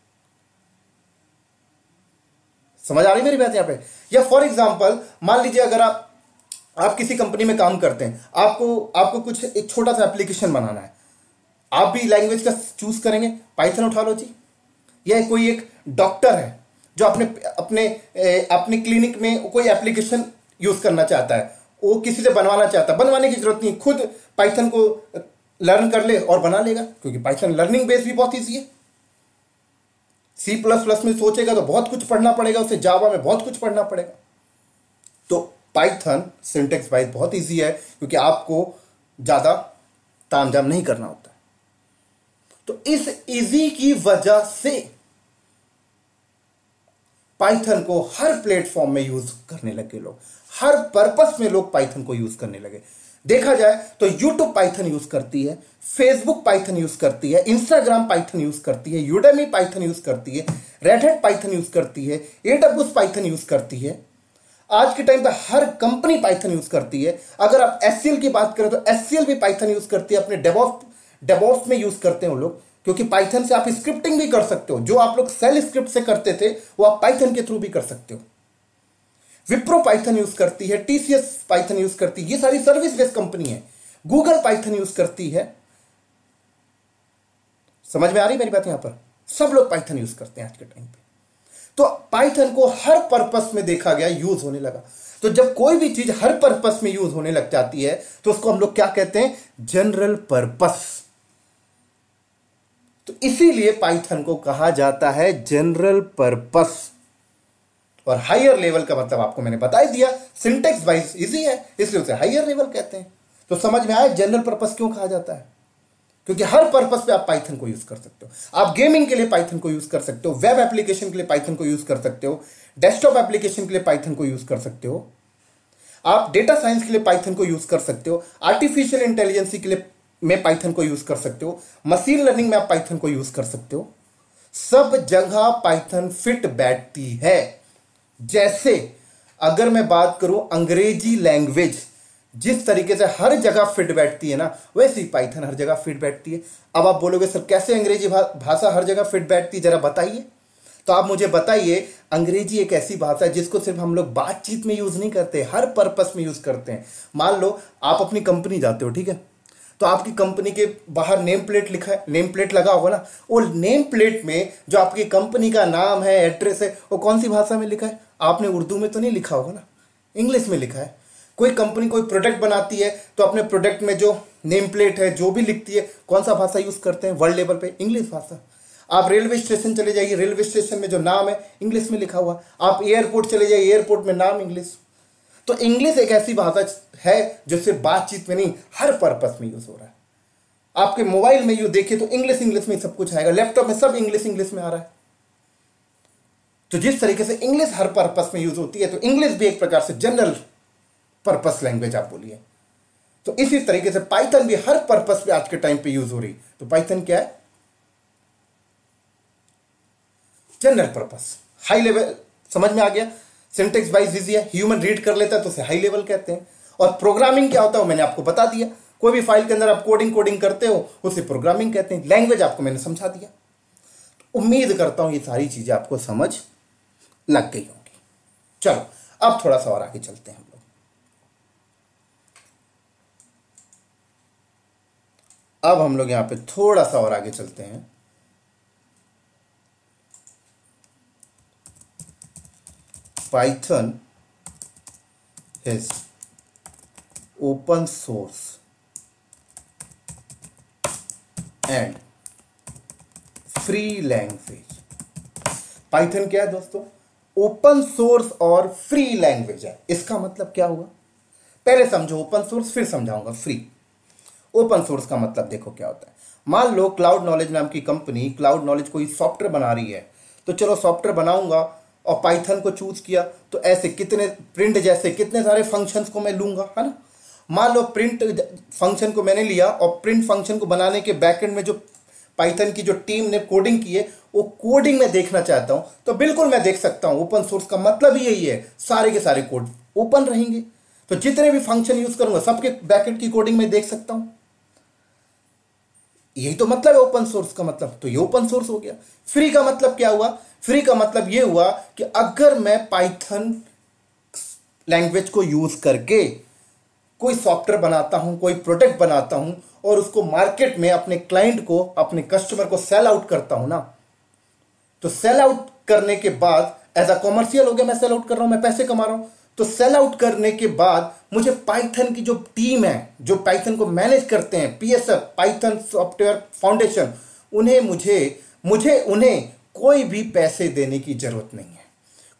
समझ आ रही मेरी बात यहां पे? या फॉर एग्जांपल मान लीजिए अगर आप किसी कंपनी में काम करते हैं, आपको कुछ एक छोटा सा एप्लीकेशन बनाना है, आप भी लैंग्वेज का चूज करेंगे, पाइथन उठा लो जी। या कोई एक डॉक्टर है जो अपने क्लिनिक में कोई एप्लीकेशन यूज करना चाहता है, वो किसी से बनवाना चाहता है, बनवाने की जरूरत नहीं, खुद पाइथन को लर्न कर ले और बना लेगा, क्योंकि पाइथन लर्निंग बेस भी बहुत ईजी है। C++ में सोचेगा तो बहुत कुछ पढ़ना पड़ेगा उसे, जावा में बहुत कुछ पढ़ना पड़ेगा। तो पाइथन सिंटेक्स वाइज बहुत इजी है, क्योंकि आपको ज़्यादा तामझाम नहीं करना होता। तो इस इजी की वजह से पाइथन को हर प्लेटफॉर्म में यूज करने लगे लोग, हर पर्पस में लोग पाइथन को यूज करने लगे। देखा जाए तो यूट्यूब पाइथन यूज करती है, फेसबुक पाइथन यूज करती है, इंस्टाग्राम पाइथन यूज करती है, यूडेमी पाइथन यूज करती है, रेड हैट पाइथन यूज करती है, एडब्ल्यूएस पाइथन यूज करती है। आज के टाइम पे हर कंपनी पाइथन यूज करती है। अगर आप एचसीएल की बात करें तो एचसीएल भी पाइथन यूज करती है, अपने डेवऑप्स में यूज करते हैं वो लोग, क्योंकि पाइथन से आप स्क्रिप्टिंग भी कर सकते हो। जो आप लोग सेल स्क्रिप्ट से करते थे वो आप पाइथन के थ्रू भी कर सकते हो। विप्रो पाइथन यूज करती है, टीसीएस पाइथन यूज करती है, ये सारी सर्विस बेस्ड कंपनी है। गूगल पाइथन यूज करती है। समझ में आ रही मेरी बात? यहां पर सब लोग पाइथन यूज करते हैं आज के टाइम पे। तो पाइथन को हर पर्पस में देखा गया यूज होने लगा। तो जब कोई भी चीज हर पर्पस में यूज होने लग जाती है तो उसको हम लोग क्या कहते हैं? General purpose. तो इसीलिए पाइथन को कहा जाता है जनरल पर्पस। और हायर लेवल का मतलब आपको मैंने बता ही दिया, सिंटेक्स वाइज इजी है इसलिए उसे हायर लेवल कहते हैं। तो समझ में आया जनरल पर्पस क्यों कहा जाता है? क्योंकि हर पर्पस पे आप पाइथन को यूज कर सकते हो। आप गेमिंग के लिए पाइथन को यूज कर सकते हो, वेब एप्लीकेशन के लिए पाइथन को यूज कर सकते हो, डेस्कटॉप एप्लीकेशन के लिए पाइथन को यूज कर सकते हो, आप डेटा साइंस के लिए पाइथन को यूज कर सकते हो, आर्टिफिशियल इंटेलिजेंस के लिए में पाइथन को यूज कर सकते हो, मशीन लर्निंग में आप पाइथन को यूज कर सकते हो। सब जगह पाइथन फिट बैठती है। जैसे अगर मैं बात करूं अंग्रेजी लैंग्वेज जिस तरीके से हर जगह फिट बैठती है ना, वैसे ही पाइथन हर जगह फिट बैठती है। अब आप बोलोगे सर कैसे अंग्रेजी भाषा हर जगह फिट बैठती है, जरा बताइए। तो आप मुझे बताइए, अंग्रेजी एक ऐसी भाषा है जिसको सिर्फ हम लोग बातचीत में यूज नहीं करते, हर पर्पस में यूज करते हैं। मान लो आप अपनी कंपनी जाते हो, ठीक है, तो आपकी कंपनी के बाहर नेम प्लेट लिखा है, नेम प्लेट लगा होगा ना, वो नेम प्लेट में जो आपकी कंपनी का नाम है, एड्रेस है, वो कौन सी भाषा में लिखा है? आपने उर्दू में तो नहीं लिखा होगा ना, इंग्लिश में लिखा है। कोई कंपनी कोई प्रोडक्ट बनाती है तो अपने प्रोडक्ट में जो नेम प्लेट है, जो भी लिखती है, कौन सा भाषा यूज करते हैं वर्ल्ड लेवल पे? इंग्लिश भाषा। आप रेलवे स्टेशन चले जाइए, रेलवे स्टेशन में जो नाम है इंग्लिश में लिखा हुआ। आप एयरपोर्ट चले जाइए, एयरपोर्ट में नाम इंग्लिश। तो इंग्लिश एक ऐसी भाषा है जो सिर्फ बातचीत में नहीं, हर पर्पस में यूज हो रहा है। आपके मोबाइल में यू देखिए तो इंग्लिश इंग्लिश में सब कुछ आएगा, लैपटॉप में सब इंग्लिश इंग्लिश में आ रहा है। तो जिस तरीके से इंग्लिश हर पर्पस में यूज होती है, तो इंग्लिश भी एक प्रकार से जनरल पर्पस लैंग्वेज आप बोलिए। तो इसी तरीके से पाइथन भी हर पर्पस पे आज के टाइम पे यूज हो रही। तो पाइथन क्या है? General purpose, high level. समझ में आ गया? सिंटेक्स वाइज इजी है, ह्यूमन रीड कर लेता है तो उसे हाई लेवल कहते हैं। और प्रोग्रामिंग क्या होता है मैंने आपको बता दिया। कोई भी फाइल के अंदर आप कोडिंग करते हो उसे प्रोग्रामिंग कहते हैं। लैंग्वेज आपको मैंने समझा दिया। तो उम्मीद करता हूं ये सारी चीजें आपको समझ लग गई होंगी। चलो अब थोड़ा सा और आगे चलते हैं हम लोग। अब हम लोग यहां पे थोड़ा सा और आगे चलते हैं। Python is open source and free language. Python क्या है दोस्तों? ओपन सोर्स और फ्री लैंग्वेज है। इसका मतलब क्या हुआ? पहले समझो ओपन सोर्स, फिर समझाऊंगा फ्री। ओपन सोर्स का मतलब देखो क्या होता है। मान लो क्लाउड नॉलेज नाम की कंपनी, क्लाउड नॉलेज कोई सॉफ्टवेयर बना रही है, तो चलो सॉफ्टवेयर बनाऊंगा और पाइथन को चूज किया, तो ऐसे कितने प्रिंट जैसे कितने सारे फंक्शंस को मैं लूंगा, है ना। मान लो प्रिंट फंक्शन को मैंने लिया और प्रिंट फंक्शन को बनाने के बैकएंड में जो पाइथन की जो टीम ने कोडिंग की है, वो कोडिंग में देखना चाहता हूं तो बिल्कुल मैं देख सकता हूं। ओपन सोर्स का मतलब ही यही है, सारे के सारे कोड ओपन रहेंगे, तो जितने भी फंक्शन यूज करूंगा सबके बैकएंड की कोडिंग में देख सकता हूं। यही तो मतलब है ओपन सोर्स का मतलब। तो ये ओपन सोर्स हो गया। फ्री का मतलब क्या हुआ? फ्री का मतलब ये हुआ कि अगर मैं पाइथन लैंग्वेज को यूज करके कोई सॉफ्टवेयर बनाता हूं, कोई प्रोडक्ट बनाता हूं और उसको मार्केट में अपने क्लाइंट को, अपने कस्टमर को सेल आउट करता हूं ना, तो सेल आउट करने के बाद एज अ कॉमर्शियल हो गया, मैं सेल आउट कर रहा हूं, मैं पैसे कमा रहा हूं। तो सेल आउट करने के बाद मुझे पाइथन की जो टीम है, जो पाइथन को मैनेज करते हैं, पीएसएफ पाइथन सॉफ्टवेयर फाउंडेशन, उन्हें मुझे उन्हें कोई भी पैसे देने की जरूरत नहीं है।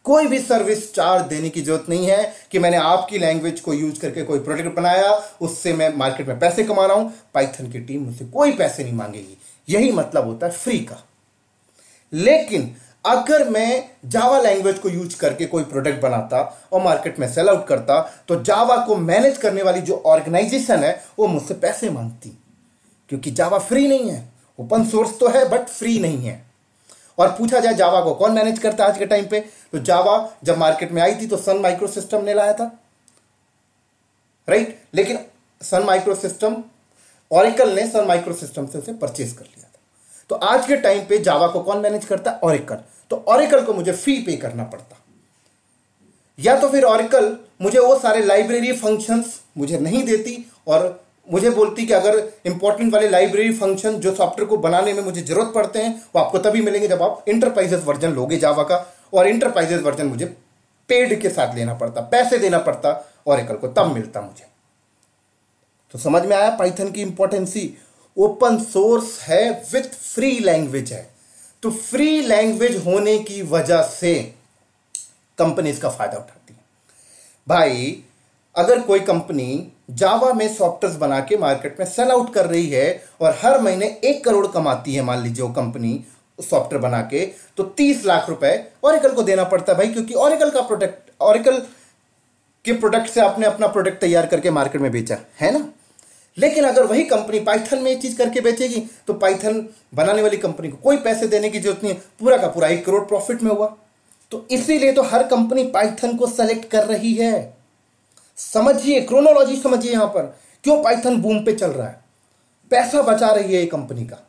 कोई भी सर्विस चार्ज देने की जरूरत नहीं है कि मैंने आपकी लैंग्वेज को यूज करके कोई प्रोडक्ट बनाया, उससे मैं मार्केट में पैसे कमा रहा हूं। पाइथन की टीम मुझसे कोई पैसे नहीं मांगेगी। यही मतलब होता है फ्री का। लेकिन अगर मैं जावा लैंग्वेज को यूज करके कोई प्रोडक्ट बनाता और मार्केट में सेल आउट करता, तो जावा को मैनेज करने वाली जो ऑर्गेनाइजेशन है वो मुझसे पैसे मांगती, क्योंकि जावा फ्री नहीं है। ओपन सोर्स तो है बट फ्री नहीं है। और पूछा जाए जावा को कौन मैनेज करता है आज के टाइम पे, तो जावा जब मार्केट में आई थी तो सन माइक्रो सिस्टम ने लाया था, राइट। लेकिन सन माइक्रो सिस्टम, ऑरेकल ने सन माइक्रो सिस्टम से उसे परचेज कर लिया था। तो आज के टाइम पे जावा को कौन मैनेज करता है, ऑरेकल। तो ऑरेकल को मुझे फी पे करना पड़ता, या तो फिर ऑरेकल मुझे वो सारे लाइब्रेरी फंक्शंस मुझे नहीं देती और मुझे बोलती कि अगर इंपॉर्टेंट वाले लाइब्रेरी फंक्शन जो सॉफ्टवेयर को बनाने में मुझे जरूरत पड़ते हैं वो आपको तभी मिलेंगे जब आप इंटरप्राइजेस वर्जन लोगे जावा का, और इंटरप्राइजेस वर्जन मुझे पेड के साथ लेना पड़ता, पैसे देना पड़ता ऑरेकल को, तब मिलता मुझे। तो समझ में आया पाइथन की इंपॉर्टेंसी। ओपन सोर्स है विथ फ्री लैंग्वेज है, तो फ्री लैंग्वेज होने की वजह से कंपनी इसका फायदा उठाती है। भाई अगर कोई कंपनी जावा में सॉफ्टवेयर बना के मार्केट में सेल आउट कर रही है और हर महीने 1 करोड़ कमाती है, मान लीजिए वो कंपनी सॉफ्टवेयर बना के, तो 30 लाख रुपए ऑरेकल को देना पड़ता है भाई, क्योंकि ऑरेकल का प्रोडक्ट, ऑरेकल के प्रोडक्ट से आपने अपना प्रोडक्ट तैयार करके मार्केट में बेचा है ना। लेकिन अगर वही कंपनी पाइथन में ये चीज करके बेचेगी तो पाइथन बनाने वाली कंपनी को कोई पैसे देने की जरूरत नहीं है, पूरा का पूरा 1 करोड़ प्रॉफिट में हुआ। तो इसीलिए तो हर कंपनी पाइथन को सेलेक्ट कर रही है। समझिए, क्रोनोलॉजी समझिए यहां पर क्यों पाइथन बूम पे चल रहा है। पैसा बचा रही है ये कंपनी का,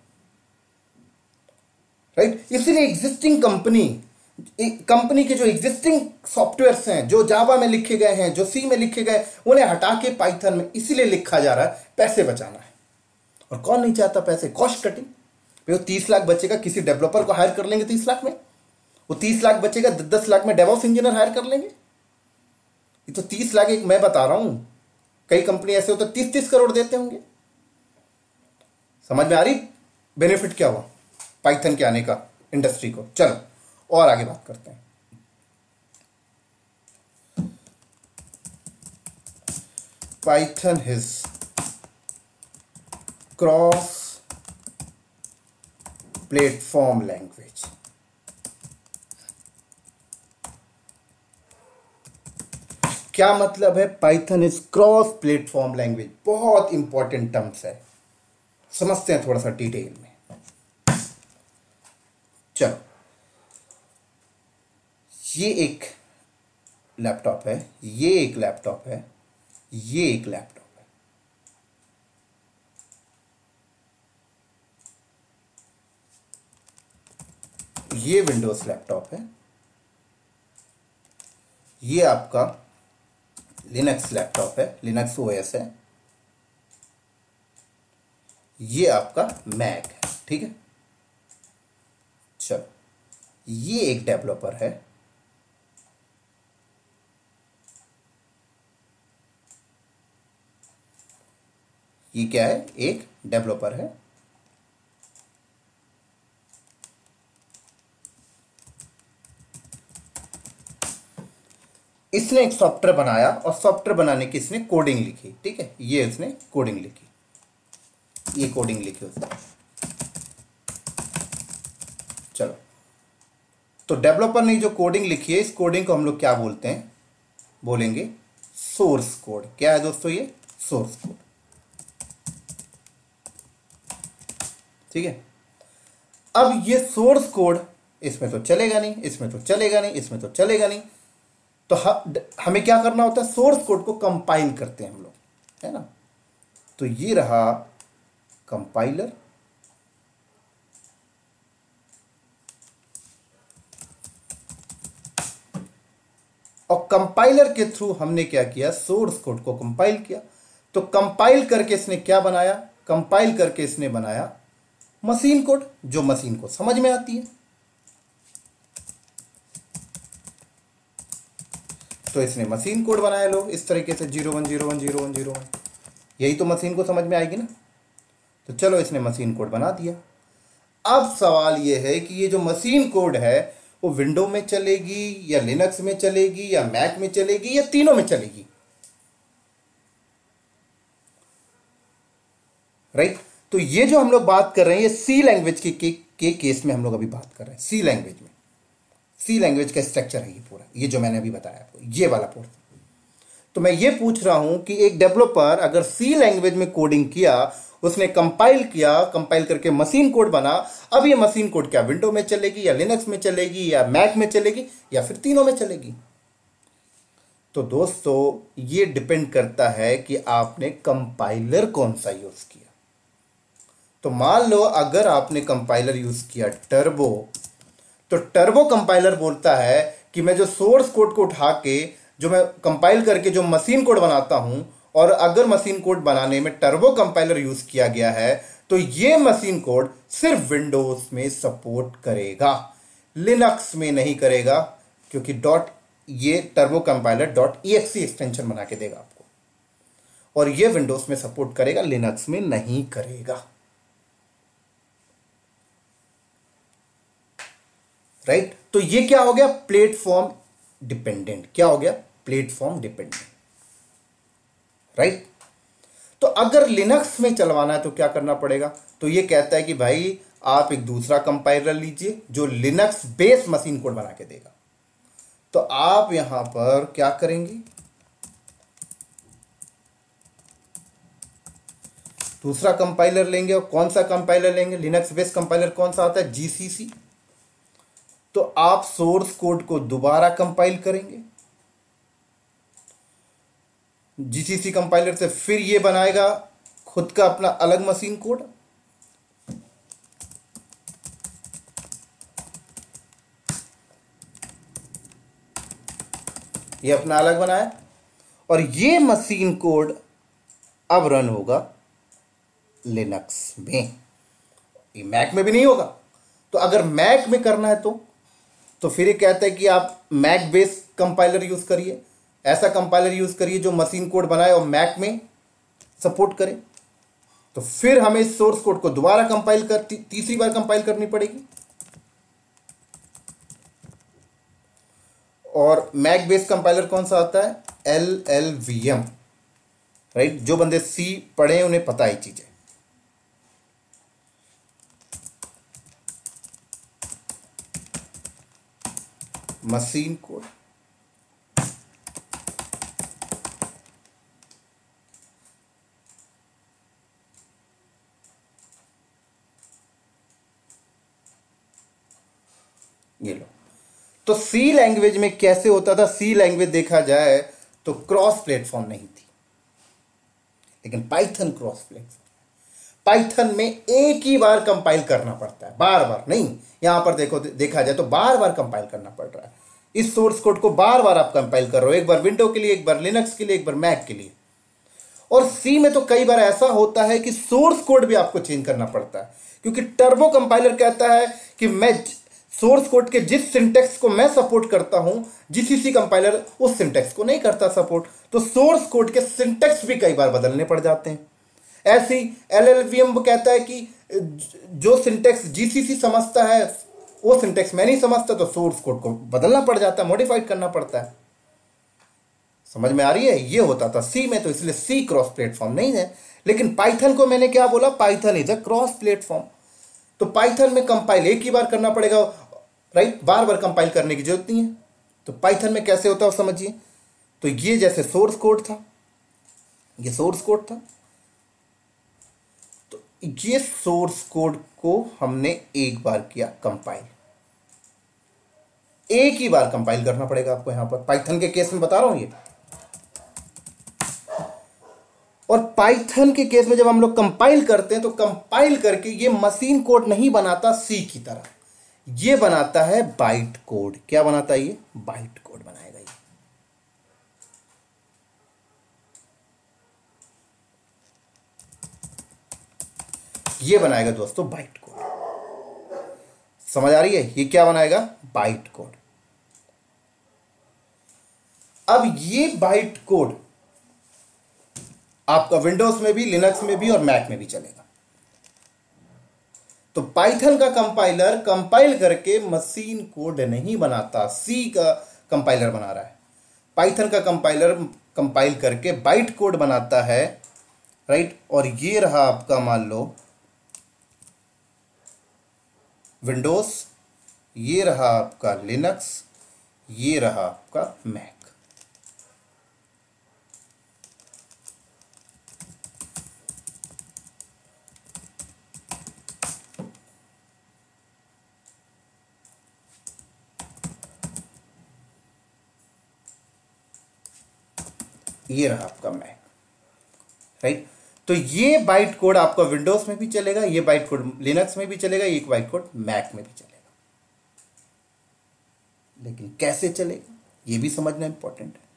राइट। इसलिए एग्जिस्टिंग कंपनी के जो एग्जिस्टिंग सॉफ्टवेयर्स हैं, जो जावा में लिखे गए हैं, जो सी में लिखे गए, उन्हें हटा के पाइथन में इसलिए लिखा जा रहा है, पैसे बचाना है। और कौन नहीं चाहता पैसे, कॉस्ट कटिंग। वो 30 लाख बचेगा, किसी डेवलपर को हायर कर लेंगे 30 लाख में, वो 30 लाख बचेगा, 10 लाख में डेवॉप्स इंजीनियर हायर कर लेंगे। ये तो 30 लाख, एक मैं बता रहा हूं, कई कंपनी ऐसे हो तो 30-30 करोड़ देते होंगे। समझ में आ रही बेनिफिट क्या हुआ पाइथन के आने का इंडस्ट्री को। चलो और आगे बात करते हैं। Python is cross platform language. क्या मतलब है Python is cross platform language? बहुत इंपॉर्टेंट टर्म्स है, समझते हैं थोड़ा सा डिटेल में। चलो, ये एक लैपटॉप है, ये एक लैपटॉप है, ये एक लैपटॉप है। ये विंडोज लैपटॉप है, ये आपका लिनक्स लैपटॉप है, लिनक्स ओएस है, ये आपका मैक है, ठीक है। चलो, ये एक डेवलपर है, ये क्या है, एक डेवलपर है। इसने एक सॉफ्टवेयर बनाया और सॉफ्टवेयर बनाने की इसने कोडिंग लिखी, ठीक है। ये इसने कोडिंग लिखी, ये कोडिंग लिखी उसने। चलो, तो डेवलपर ने जो कोडिंग लिखी है, इस कोडिंग को हम लोग क्या बोलते हैं, बोलेंगे सोर्स कोड। क्या है दोस्तों, ये सोर्स कोड, ठीक है। अब ये सोर्स कोड इसमें तो चलेगा नहीं, इसमें तो चलेगा नहीं, इसमें तो चलेगा नहीं, तो हमें क्या करना होता है, सोर्स कोड को कंपाइल करते हैं हम लोग, है ना। तो ये रहा कंपाइलर, और कंपाइलर के थ्रू हमने क्या किया, सोर्स कोड को कंपाइल किया। तो कंपाइल करके इसने क्या बनाया, कंपाइल करके इसने बनाया मशीन कोड, जो मशीन को समझ में आती है। तो इसने मशीन कोड बनाया, लो इस तरीके से 01010101, यही तो मशीन को समझ में आएगी ना। तो चलो, इसने मशीन कोड बना दिया। अब सवाल यह है कि ये जो मशीन कोड है वो विंडो में चलेगी या लिनक्स में चलेगी या मैक में चलेगी या तीनों में चलेगी, राइट। तो ये जो हम लोग बात कर रहे हैं ये सी लैंग्वेज के केस में हम लोग अभी बात कर रहे हैं। सी लैंग्वेज में, सी लैंग्वेज का स्ट्रक्चर है ये पूरा, ये जो मैंने अभी बताया आपको, ये वाला पोर्शन। तो मैं ये पूछ रहा हूं कि एक डेवलपर अगर सी लैंग्वेज में कोडिंग किया, उसने कंपाइल किया, कंपाइल करके मशीन कोड बना, अब ये मशीन कोड क्या विंडो में चलेगी या लिनक्स में चलेगी या मैक में चलेगी या फिर तीनों में चलेगी? तो दोस्तों ये डिपेंड करता है कि आपने कंपाइलर कौन सा यूज किया। तो मान लो अगर आपने कंपाइलर यूज किया टर्बो, तो टर्बो कंपाइलर बोलता है कि मैं जो सोर्स कोड को उठा के जो मैं कंपाइल करके जो मशीन कोड बनाता हूं, और अगर मशीन कोड बनाने में टर्बो कंपाइलर यूज किया गया है तो ये मशीन कोड सिर्फ विंडोज में सपोर्ट करेगा, लिनक्स में नहीं करेगा, क्योंकि ये टर्बो कंपाइलर .exe एक्सटेंशन बना के देगा आपको, और ये विंडोज में सपोर्ट करेगा, लिनक्स में नहीं करेगा, राइट। तो ये क्या हो गया? Platform dependent. क्या हो गया? Platform dependent, right. तो अगर लिनक्स में चलवाना है तो क्या करना पड़ेगा? तो ये कहता है कि भाई आप एक दूसरा कंपाइलर लीजिए जो लिनक्स बेस मशीन कोड बना के देगा। तो आप यहां पर क्या करेंगे? दूसरा कंपाइलर लेंगे, और कौन सा कंपाइलर लेंगे? लिनक्स बेस कंपाइलर कौन सा आता है? जीसीसी। तो आप सोर्स कोड को दोबारा कंपाइल करेंगे जीसीसी कंपाइलर से, फिर ये बनाएगा खुद का अपना अलग मशीन कोड। ये अपना अलग बनाया, और ये मशीन कोड अब रन होगा लिनक्स में, ये मैक में भी नहीं होगा। तो अगर मैक में करना है तो फिर ये कहता है कि आप मैक बेस कंपाइलर यूज करिए, ऐसा कंपाइलर यूज करिए जो मशीन कोड बनाए और मैक में सपोर्ट करे। तो फिर हमें इस सोर्स कोड को दोबारा कंपाइल कर तीसरी बार कंपाइल करनी पड़ेगी, और मैक बेस कंपाइलर कौन सा आता है? LLVM, right. जो बंदे सी पढ़े उन्हें पता ही चीज है। मशीन कोड, ये लो। तो सी लैंग्वेज में कैसे होता था? सी लैंग्वेज देखा जाए तो क्रॉस प्लेटफॉर्म नहीं थी, लेकिन पाइथन क्रॉस प्लेटफॉर्म। पाइथन में एक ही बार कंपाइल करना पड़ता है, बार बार नहीं। यहां पर देखा जाए तो बार बार कंपाइल करना पड़ रहा है। इस सोर्स कोड को बार बार आप कंपाइल कर रहे हो, एक बार विंडो के लिए, एक बार लिनक्स के लिए, एक बार मैक के लिए। और सी में तो कई बार ऐसा होता है कि सोर्स कोड भी आपको चेंज करना पड़ता है, क्योंकि टर्बो कंपाइलर कहता है कि मैं सोर्स कोड के जिस सिंटेक्स को मैं सपोर्ट करता हूं, जीसीसी कंपाइलर उस सिंटेक्स को नहीं करता सपोर्ट। तो सोर्स कोड के सिंटेक्स भी कई बार बदलने पड़ जाते हैं। ऐसे ही LLVM कहता है कि जो सिंटेक्स जीसीसी समझता है वो सिंटेक्स मैं नहीं समझता, तो सोर्स कोड को बदलना पड़ जाता है, मॉडिफाइड करना पड़ता है। समझ में आ रही है? ये होता था सी में, तो इसलिए सी क्रॉस प्लेटफॉर्म नहीं है। लेकिन पाइथन को मैंने क्या बोला? Python is a cross platform. तो पाइथन में कंपाइल एक ही बार करना पड़ेगा, राइट, बार बार कंपाइल करने की जरूरत नहीं है। तो पाइथन में कैसे होता है समझिए। तो ये जैसे सोर्स कोड था, ये सोर्स कोड था, तो ये सोर्स कोड को हमने एक बार किया कंपाइल, एक ही बार कंपाइल करना पड़ेगा आपको। यहां पर पाइथन के केस में बता रहा हूं ये। और पाइथन के केस में जब हम लोग कंपाइल करते हैं तो कंपाइल करके ये मशीन कोड नहीं बनाता सी की तरह, ये बनाता है बाइट कोड। क्या बनाता है ये? बाइट कोड बनाएगा ये बनाएगा दोस्तों बाइट कोड। समझ आ रही है? ये क्या बनाएगा? Byte code. अब ये बाइट कोड आपका विंडोज में भी, लिनक्स में भी और मैक में भी चलेगा। तो पाइथन का कंपाइलर कंपाइल करके मशीन कोड नहीं बनाता, सी का कंपाइलर बना रहा है। पाइथन का कंपाइलर कंपाइल करके बाइट कोड बनाता है, राइट। और ये रहा आपका मान लो विंडोज, ये रहा आपका लिनक्स, ये रहा आपका मैक। ये रहा आपका मैक, राइट। तो ये बाइट कोड आपका विंडोज में भी चलेगा, ये बाइट कोड लिनक्स में भी चलेगा, ये बाइट कोड मैक में भी चलेगा। लेकिन कैसे चलेगा ये भी समझना इंपॉर्टेंट है,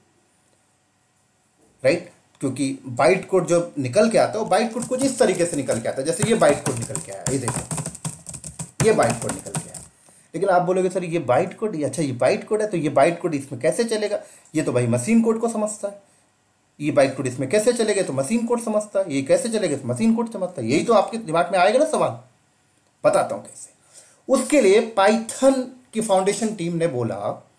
राइट। क्योंकि बाइट कोड जो निकल के आता है वो बाइट कोड कुछ इस तरीके से निकल के आता है, जैसे ये बाइट कोड निकल के आया, ये देखो ये बाइट कोड निकल के आया। लेकिन आप बोलोगे सर ये बाइट कोड, अच्छा ये बाइट कोड है तो ये बाइट कोड इसमें कैसे चलेगा, ये तो भाई मशीन कोड को समझता है। ये बाइट कोड इसमें कैसे चलेगा तो मशीन कोड समझता है, ये कैसे चलेगा तो मशीन कोड समझता है। यही तो आपके दिमाग में आएगा ना सवाल, बताता हूं कैसे। उसके लिए पाइथन की फाउंडेशन टीम ने बोला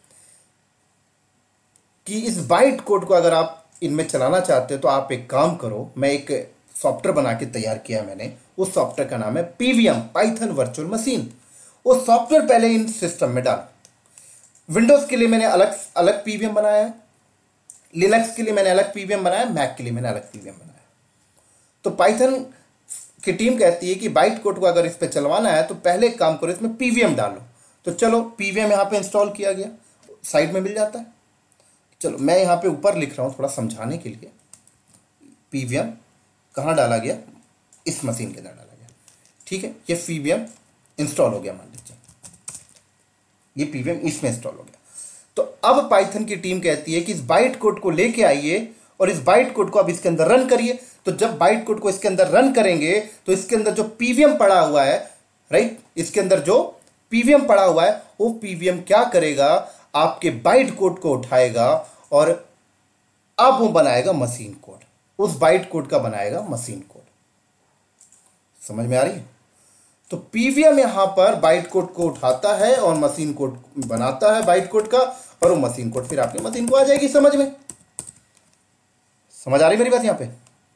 कि इस बाइट कोड को अगर आप इनमें चलाना चाहते हो तो आप एक काम करो, मैं एक सॉफ्टवेयर बना के तैयार किया मैंने, उस सॉफ्टवेयर का नाम है पीवीएम, पाइथन वर्चुअल मशीन। वो सॉफ्टवेयर पहले इन सिस्टम में डाल। विंडोज के लिए मैंने अलग अलग पीवीएम बनाया है, लिनक्स के लिए मैंने अलग पीवीएम बनाया, मैक के लिए मैंने अलग पीवीएम बनाया। तो पाइथन की टीम कहती है कि बाइट कोड को अगर इस पर चलवाना है तो पहले एक काम करो, इसमें पीवीएम डालो। तो चलो पीवीएम यहां पे इंस्टॉल किया गया, साइड में मिल जाता है। चलो मैं यहां पे ऊपर लिख रहा हूं थोड़ा समझाने के लिए। पीवीएम कहां डाला गया, इस मशीन के अंदर डाला गया, ठीक है। ये पीवीएम इंस्टॉल हो गया, मान लीजिए ये पीवीएम इसमें इंस्टॉल हो गया। तो अब पाइथन की टीम कहती है कि इस बाइट कोड को लेके आइए और इस बाइट कोड को अब इसके अंदर रन करिए। तो जब बाइट कोड को इसके अंदर रन करेंगे तो इसके अंदर जो पीवीएम पड़ा हुआ है, राइट, इसके अंदर जो पीवीएम पड़ा हुआ है वो पीवीएम क्या करेगा, आपके बाइट कोड को उठाएगा और अब वो बनाएगा मशीन कोड, उस बाइट कोड का बनाएगा मशीन कोड। समझ में आ रही है? तो पीवीएम यहां पर बाइट कोड को उठाता है और मशीन कोड बनाता है बाइट कोड का, और वो मशीन कोड फिर आपकी मशीन को आ जाएगी। समझ में समझ आ रही मेरी बात यहां पे?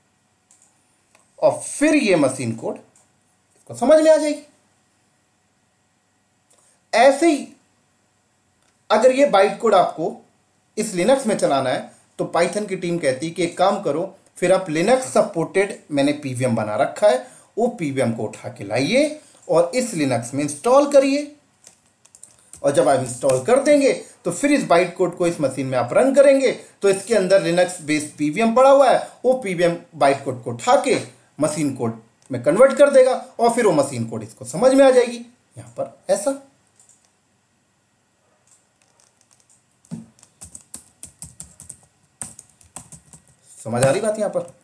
और फिर ये मशीन कोड इसको समझ में आ जाएगी। ऐसे ही अगर ये बाइट कोड आपको इस लिनक्स में चलाना है तो पाइथन की टीम कहती है कि एक काम करो, फिर आप लिनक्स सपोर्टेड मैंने पीवीएम बना रखा है, वो पीवीएम को उठा के लाइए और इस लिनक्स में इंस्टॉल करिए। और जब आप इंस्टॉल कर देंगे तो फिर इस बाइट कोड को इस मशीन में आप रन करेंगे तो इसके अंदर लिनक्स बेस्ड पीवीएम पड़ा हुआ है, वो पीवीएम बाइट कोड को उठा के मशीन कोड में कन्वर्ट कर देगा और फिर वो मशीन कोड इसको समझ में आ जाएगी। यहां पर ऐसा समझ आ रही बात यहां पर?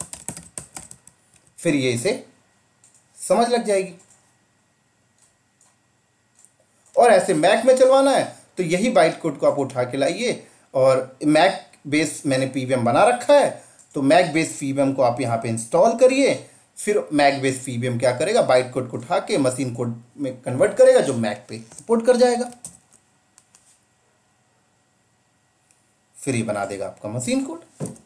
फिर ये इसे समझ लग जाएगी। और ऐसे मैक में चलवाना है तो यही बाइट कोड को आप उठा के लाइए और मैक बेस मैंने पीवीएम बना रखा है, तो मैक बेस पीवीएम को आप यहां पे इंस्टॉल करिए। फिर मैक बेस पीवीएम क्या करेगा, बाइट कोड को उठा के मशीन कोड में कन्वर्ट करेगा जो मैक पे सपोर्ट कर जाएगा। फिर ये बना देगा आपका मशीन कोड।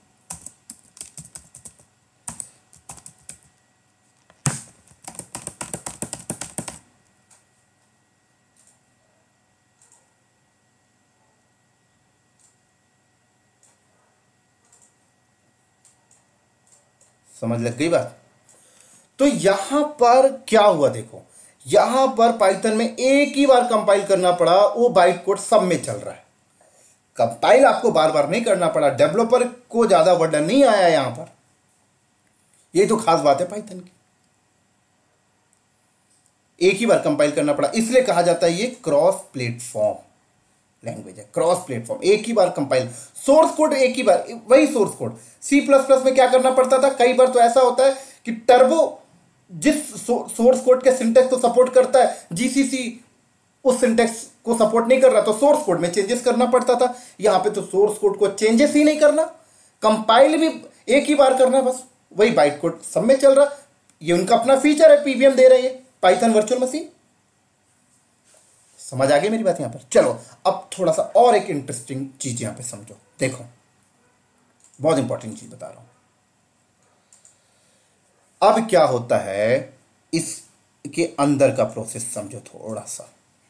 समझ लग गई बात? तो यहां पर क्या हुआ देखो, यहां पर पाइथन में एक ही बार कंपाइल करना पड़ा, वो बाइट कोड सब में चल रहा है। कंपाइल आपको बार बार नहीं करना पड़ा, डेवलपर को ज्यादा बर्डन नहीं आया यहां पर। ये तो खास बात है पाइथन की, एक ही बार कंपाइल करना पड़ा, इसलिए कहा जाता है ये क्रॉस प्लेटफॉर्म लैंग्वेज है। क्रॉस प्लेटफॉर्म, एक ही बार कंपाइल, सोर्स कोड एक ही बार, वही source code. C plus plus में क्या करना पड़ता था, कई बार तो ऐसा होता है कि टर्बो जिस सोर्स कोड के सिंटेक्स को सपोर्ट करता है, जीसीसी उस सिंटेक्स को सपोर्ट नहीं कर रहा, तो सोर्स कोड में चेंजेस करना पड़ता था। यहां पे तो सोर्स कोड को चेंजेस ही नहीं करना, कंपाइल भी एक ही बार करना, बस वही बाइट कोड सब में चल रहा। ये उनका अपना फीचर है, पीवीएम दे रहे हैं, पाइथन वर्चुअल मशीन। समझ आ गई मेरी बात यहां पर। चलो अब थोड़ा सा और एक इंटरेस्टिंग चीज यहां पे समझो, देखो बहुत इंपॉर्टेंट चीज बता रहा हूं। अब क्या होता है इसके अंदर का प्रोसेस समझो थोड़ा सा।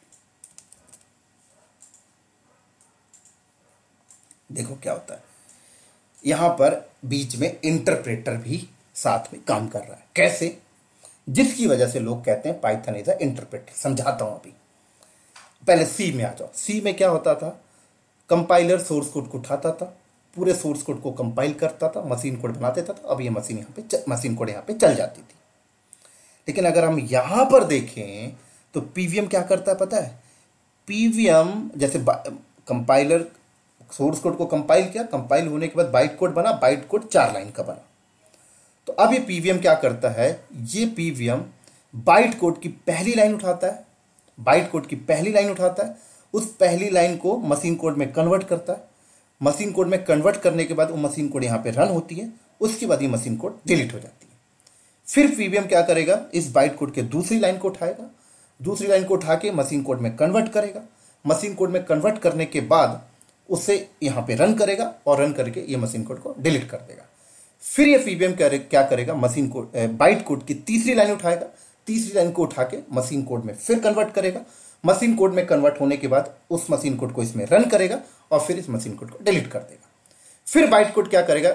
देखो क्या होता है, यहां पर बीच में इंटरप्रेटर भी साथ में काम कर रहा है। कैसे? जिसकी वजह से लोग कहते हैं पाइथन इज अ इंटरप्रेटर। समझाता हूं अभी। पहले सी में आ जाओ। सी में क्या होता था, कंपाइलर सोर्स कोड को उठाता था, पूरे सोर्स कोड को कंपाइल करता था, मशीन कोड बना देता था। अब ये मशीन यहाँ पे मशीन कोड यहाँ पे चल जाती थी। लेकिन अगर हम यहां पर देखें तो पीवीएम क्या करता है पता है? पीवीएम जैसे कंपाइलर सोर्स कोड को कंपाइल किया, कंपाइल होने के बाद बाइट कोड बना, बाइट कोड 4 लाइन का बना। तो अब ये पीवीएम क्या करता है, ये पीवीएम बाइट कोड की पहली लाइन उठाता है, बाइट कोड की पहली लाइन उठाता है, उस पहली लाइन को मशीन कोड में कन्वर्ट करता है। मशीन कोड में कन्वर्ट करने के बाद वो मशीन कोड यहाँ पे रन होती है, उसके बाद ये मशीन कोड डिलीट हो जाती है। फिर पीवीएम क्या करेगा, इस बाइट कोड के दूसरी लाइन को उठाएगा, दूसरी लाइन को उठा के मशीन कोड में कन्वर्ट करेगा, मशीन कोड में कन्वर्ट करने के बाद उसे यहाँ पे रन करेगा और रन करके ये मशीन कोड को डिलीट कर देगा। फिर ये पीवीएम क्या करेगा, मशीन कोड बाइट कोड की तीसरी लाइन उठाएगा, तीसरी लाइन को उठा के मशीन कोड में फिर कन्वर्ट करेगा, मशीन कोड में कन्वर्ट होने के बाद उस मशीन कोड को इसमें रन करेगा और फिर इस मशीन कोड को डिलीट कर देगा। फिर बाइट कोड क्या करेगा,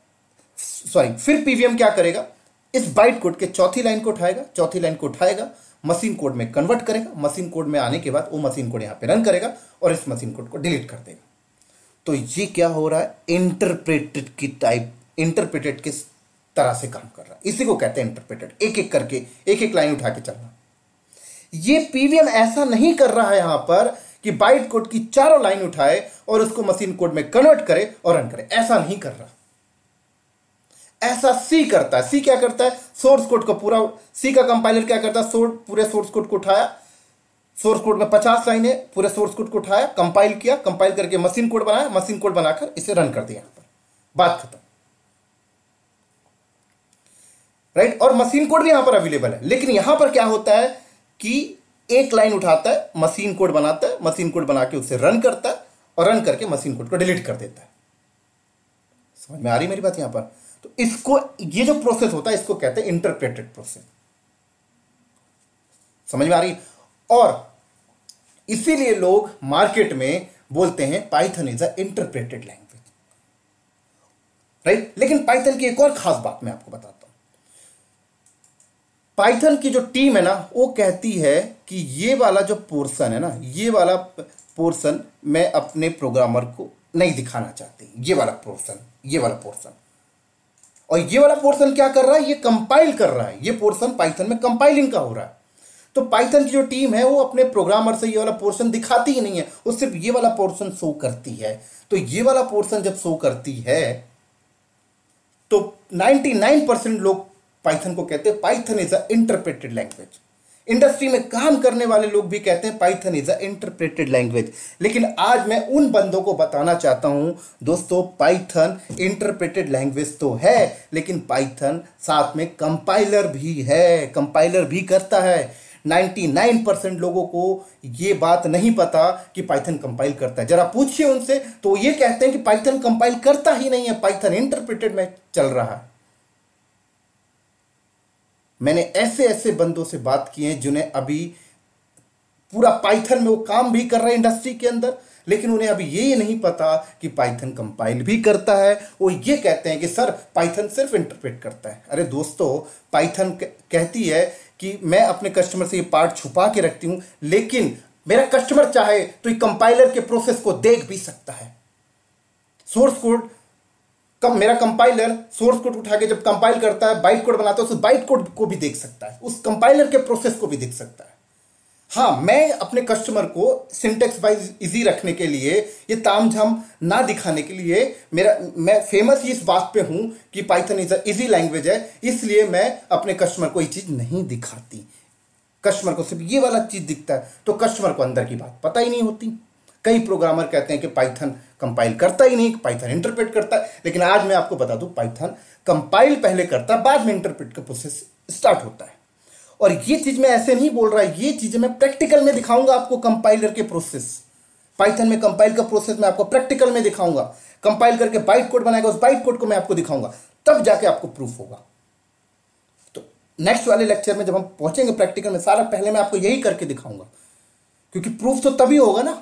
फिर पीवीएम क्या करेगा, इस बाइट कोड के चौथी लाइन को उठाएगा, चौथी लाइन को उठाएगा, मशीन कोड में कन्वर्ट करेगा, मशीन कोड में आने के बाद वो मशीन कोड यहाँ पे रन करेगा और इस मशीन कोड को डिलीट कर देगा। तो ये क्या हो रहा है, इंटरप्रेटेड की टाइप, इंटरप्रेटेड किस तरह से काम कर रहा है, इसी को कहते हैं इंटरप्रेटेड। एक एक करके एक एक लाइन उठा के चलना। ये पीवीएम ऐसा नहीं कर रहा है यहां पर कि बाइट कोड की चारों लाइन उठाए और उसको मशीन कोड में कन्वर्ट करे और रन करे, ऐसा नहीं कर रहा। ऐसा सी करता है। सी क्या करता है, सोर्स कोड को पूरा, सी का कंपाइलर क्या करता है, पूरे सोर्स कोड को उठाया, सोर्स कोड में 50 लाइन है, पूरे सोर्स कोड को उठाया, कंपाइल किया, कंपाइल करके मशीन कोड बनाया, मशीन कोड बनाकर इसे रन कर दिया, यहां पर बात खत्म। राइट? और मशीन कोड भी यहां पर अवेलेबल है। लेकिन यहां पर क्या होता है कि एक लाइन उठाता है, मशीन कोड बनाता है, मशीन कोड बना के उसे रन करता है और रन करके मशीन कोड को डिलीट कर देता है। समझ में आ रही मेरी बात यहां पर? तो इसको, ये जो प्रोसेस होता है इसको कहते हैं इंटरप्रेटेड प्रोसेस। समझ में आ रही? और इसीलिए लोग मार्केट में बोलते हैं Python is a interpreted language. Right? लेकिन पाइथन की एक और खास बात मैं आपको बताता हूं। पाइथन की जो टीम है ना, वो कहती है कि ये वाला जो पोर्शन है ना, ये वाला पोर्शन मैं अपने प्रोग्रामर को नहीं दिखाना चाहती। ये वाला पोर्शन, ये वाला पोर्शन, और ये वाला पोर्शन क्या कर रहा है, ये कंपाइल कर रहा है। ये पोर्शन पाइथन में कंपाइलिंग का हो रहा है। तो पाइथन की जो टीम है वो अपने प्रोग्रामर से ये वाला पोर्शन दिखाती ही नहीं है, वो सिर्फ ये वाला पोर्शन शो करती है। तो ये वाला पोर्शन जब शो करती है तो 99% लोग पाइथन को कहते हैं Python is a interpreted language. Industry में काम करने वाले लोग भी कहते हैं Python is a interpreted language. लेकिन आज मैं उन बंदों को बताना चाहता हूं दोस्तों, पाइथन इंटरप्रेटेड लैंग्वेज तो है, लेकिन पाइथन साथ में कंपाइलर भी है, कंपाइलर भी करता है। 99% लोगों को ये बात नहीं पता कि पाइथन कंपाइल करता है। जरा पूछिए उनसे तो ये कहते हैं कि पाइथन कंपाइल करता ही नहीं है, पाइथन इंटरप्रेटेड में चल रहा है। मैंने ऐसे ऐसे बंदों से बात की है जिन्हें अभी पूरा पाइथन में वो काम भी कर रहे हैं इंडस्ट्री के अंदर, लेकिन उन्हें अभी ये नहीं पता कि पाइथन कंपाइल भी करता है। वो ये कहते हैं कि सर पाइथन सिर्फ इंटरप्रेट करता है। अरे दोस्तों, पाइथन कहती है कि मैं अपने कस्टमर से ये पार्ट छुपा के रखती हूं, लेकिन मेरा कस्टमर चाहे तो ये कंपाइलर के प्रोसेस को देख भी सकता है। सोर्स कोड मेरा कंपाइलर सोर्स कोड उठा के जब कंपाइल करता है, बाइट कोड बनाता है, उस बाइट कोड को भी देख सकता है, उस कंपाइलर के प्रोसेस को भी देख सकता है। हाँ, मैं अपने कस्टमर को सिंटेक्स वाइज इजी रखने के लिए, ये तामझाम ना दिखाने के लिए, मैं फेमस ही इस बात पे हूं कि पाइथन इज इजी लैंग्वेज है, इसलिए मैं अपने कस्टमर को ये चीज नहीं दिखाती। कस्टमर को सिर्फ ये वाला चीज दिखता है, तो कस्टमर को अंदर की बात पता ही नहीं होती। कई प्रोग्रामर कहते हैं कि पाइथन कंपाइल करता ही नहीं, पाइथन इंटरप्रेट करता है। लेकिन आज मैं आपको बता दूं, पाइथन कंपाइल पहले करता है, बाद में इंटरप्रेट का प्रोसेस स्टार्ट होता है। और ये चीज मैं ऐसे नहीं बोल रहा, ये चीज मैं प्रैक्टिकल में दिखाऊंगा आपको, कंपाइलर के प्रोसेस, पाइथन में कंपाइल का प्रोसेस मैं आपको प्रैक्टिकल में दिखाऊंगा, कंपाइल करके बाइट कोड बनाएगा, उस बाइट कोड को मैं आपको दिखाऊंगा, तब जाके आपको प्रूफ होगा। तो नेक्स्ट वाले लेक्चर में जब हम पहुंचेंगे प्रैक्टिकल में, सारा पहले मैं आपको यही करके दिखाऊंगा, क्योंकि प्रूफ तो तभी होगा ना,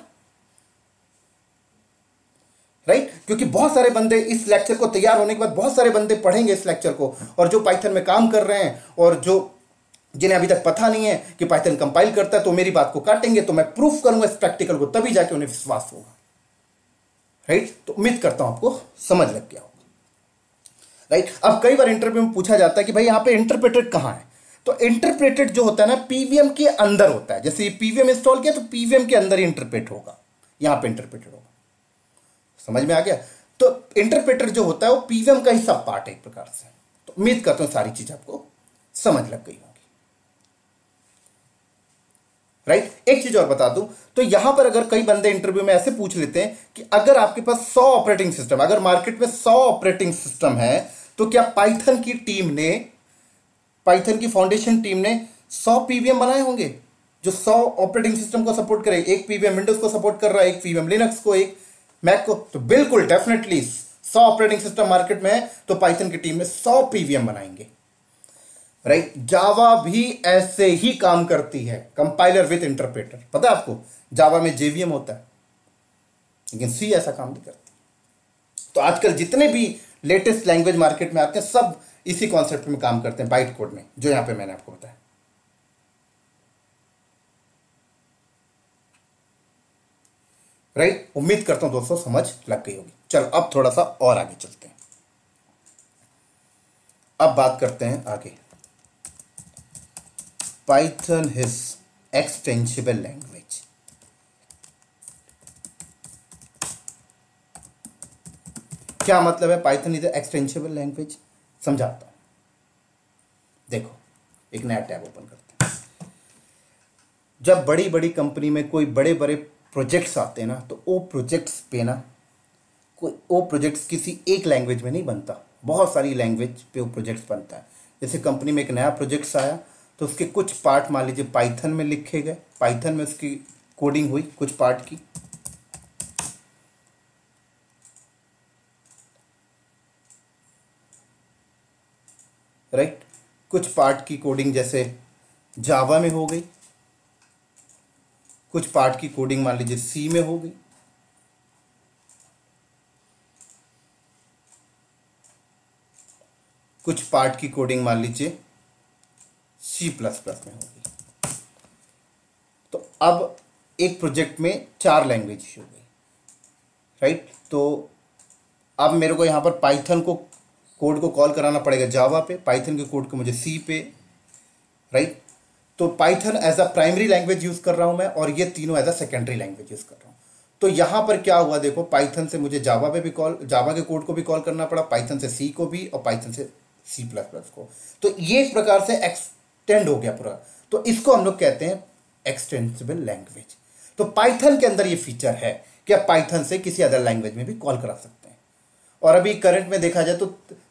राइट? क्योंकि बहुत सारे बंदे इस लेक्चर को तैयार होने के बाद बहुत सारे बंदे पढ़ेंगे इस लेक्चर को, और जो पाइथन में काम कर रहे हैं और जो जिन्हें अभी तक पता नहीं है कि पाइथन कंपाइल करता है, तो मेरी बात को काटेंगे, तो मैं प्रूफ करूंगा इस प्रैक्टिकल को, तभी जाके उन्हें विश्वास होगा, राइट? तो उम्मीद करता हूं आपको समझ लग गया होगा, राइट? अब कई बार इंटरव्यू में पूछा जाता है कि भाई यहां पे इंटरप्रेटेड कहां है, तो इंटरप्रेटेड जो होता है ना, पीवीएम के अंदर होता है। जैसे पीवीएम इंस्टॉल किया तो पीवीएम के अंदर ही इंटरप्रेट होगा, यहां पे इंटरप्रेटेड होगा। समझ में आ गया? तो इंटरप्रेटर जो होता है वो पीवीएम का ही सब पार्ट है एक प्रकार से। तो उम्मीद करता हूं सारी चीज आपको समझ लग गई होगी, राइट? एक चीज और बता दूं, तो यहां पर अगर कई बंदे इंटरव्यू में ऐसे पूछ लेते हैं कि अगर आपके पास 100 ऑपरेटिंग सिस्टम, अगर मार्केट में 100 ऑपरेटिंग सिस्टम है, तो क्या पाइथन की टीम ने, पाइथन की फाउंडेशन टीम ने 100 पीवीएम बनाए होंगे जो 100 ऑपरेटिंग सिस्टम को सपोर्ट करे? एक पीवीएम विंडोज को सपोर्ट कर रहा है, एक पीवीएम लिनक्स को, एक मैक को, तो बिल्कुल डेफिनेटली 100 ऑपरेटिंग सिस्टम मार्केट में है, तो पाइथन की टीम में 100 पीवीएम बनाएंगे, राइट? जावा भी ऐसे ही काम करती है, कंपाइलर विद इंटरप्रेटर। पता है आपको, जावा में जेवीएम होता है, लेकिन सी ऐसा काम नहीं करती। तो आजकल जितने भी लेटेस्ट लैंग्वेज मार्केट में आते हैं, सब इसी कॉन्सेप्ट में काम करते हैं, बाइट कोड में, जो यहां पे मैंने आपको बताया, राइट? उम्मीद करता हूं दोस्तों समझ लग गई होगी। चलो अब थोड़ा सा और आगे चलते हैं, अब बात करते हैं आगे। Python is extensible language. क्या मतलब है पाइथन इज एक्सटेंसिबल लैंग्वेज? समझाता हूं। देखो, एक नया टैब ओपन करते हैं। जब बड़ी बड़ी कंपनी में कोई बड़े बड़े प्रोजेक्ट्स आते हैं ना, तो वो प्रोजेक्ट्स पे ना, कोई वो प्रोजेक्ट्स किसी एक लैंग्वेज में नहीं बनता, बहुत सारी लैंग्वेज पे वो प्रोजेक्ट्स बनता है। जैसे कंपनी में एक नया प्रोजेक्ट्स आया, तो उसके कुछ पार्ट मान लीजिए पाइथन में लिखे गए, पाइथन में उसकी कोडिंग हुई कुछ पार्ट की, राइट? कुछ पार्ट की कोडिंग जैसे जावा में हो गई, कुछ पार्ट की कोडिंग मान लीजिए सी में हो गई, कुछ पार्ट की कोडिंग मान लीजिए C++ में होगी। तो अब एक प्रोजेक्ट में 4 लैंग्वेज हो गई, राइट? तो अब मेरे को यहाँ पर पाइथन को कोड को कॉल कराना पड़ेगा जावा पे, पाइथन के कोड को मुझे सी पे, राइट? तो Python as a primary language use कर रहा हूं मैं, और ये तीनों as a secondary language use कर रहा हूं। तो यहां पर क्या हुआ, देखो, पाइथन से मुझे जावा पे भी कॉल, जावा के कोड को भी कॉल करना पड़ा, पाइथन से सी को भी, और पाइथन से C++ को। तो ये एक प्रकार से एक्सटेंड हो गया पूरा। तो इसको हम लोग कहते हैं एक्सटेंसिबल लैंग्वेज। तो पाइथन के अंदर ये फीचर है कि आप पाइथन से किसी अदर लैंग्वेज में भी कॉल करा सकते हैं। और अभी करंट में देखा जाए तो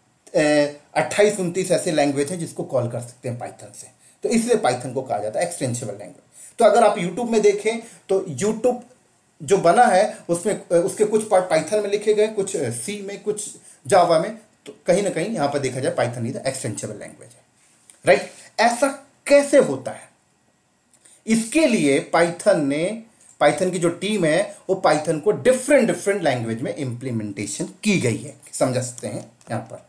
28-29 ऐसे लैंग्वेज हैं जिसको कॉल कर सकते हैं पाइथन से। तो इसलिए पाइथन को कहा जाता है एक्सटेंसिबल लैंग्वेज। तो अगर आप यूट्यूब में देखें तो यूट्यूब जो बना है उसमें उसके कुछ पार्ट पाइथन में लिखे गए, कुछ सी में, कुछ जावा में। तो कहीं ना कहीं यहां पर देखा जाए पाइथन इज एक्सटेंसिबल लैंग्वेज है, राइट? ऐसा कैसे होता है? इसके लिए पाइथन की जो टीम है वो पाइथन को डिफरेंट डिफरेंट लैंग्वेज में इंप्लीमेंटेशन की गई है। समझ सकते हैं यहां पर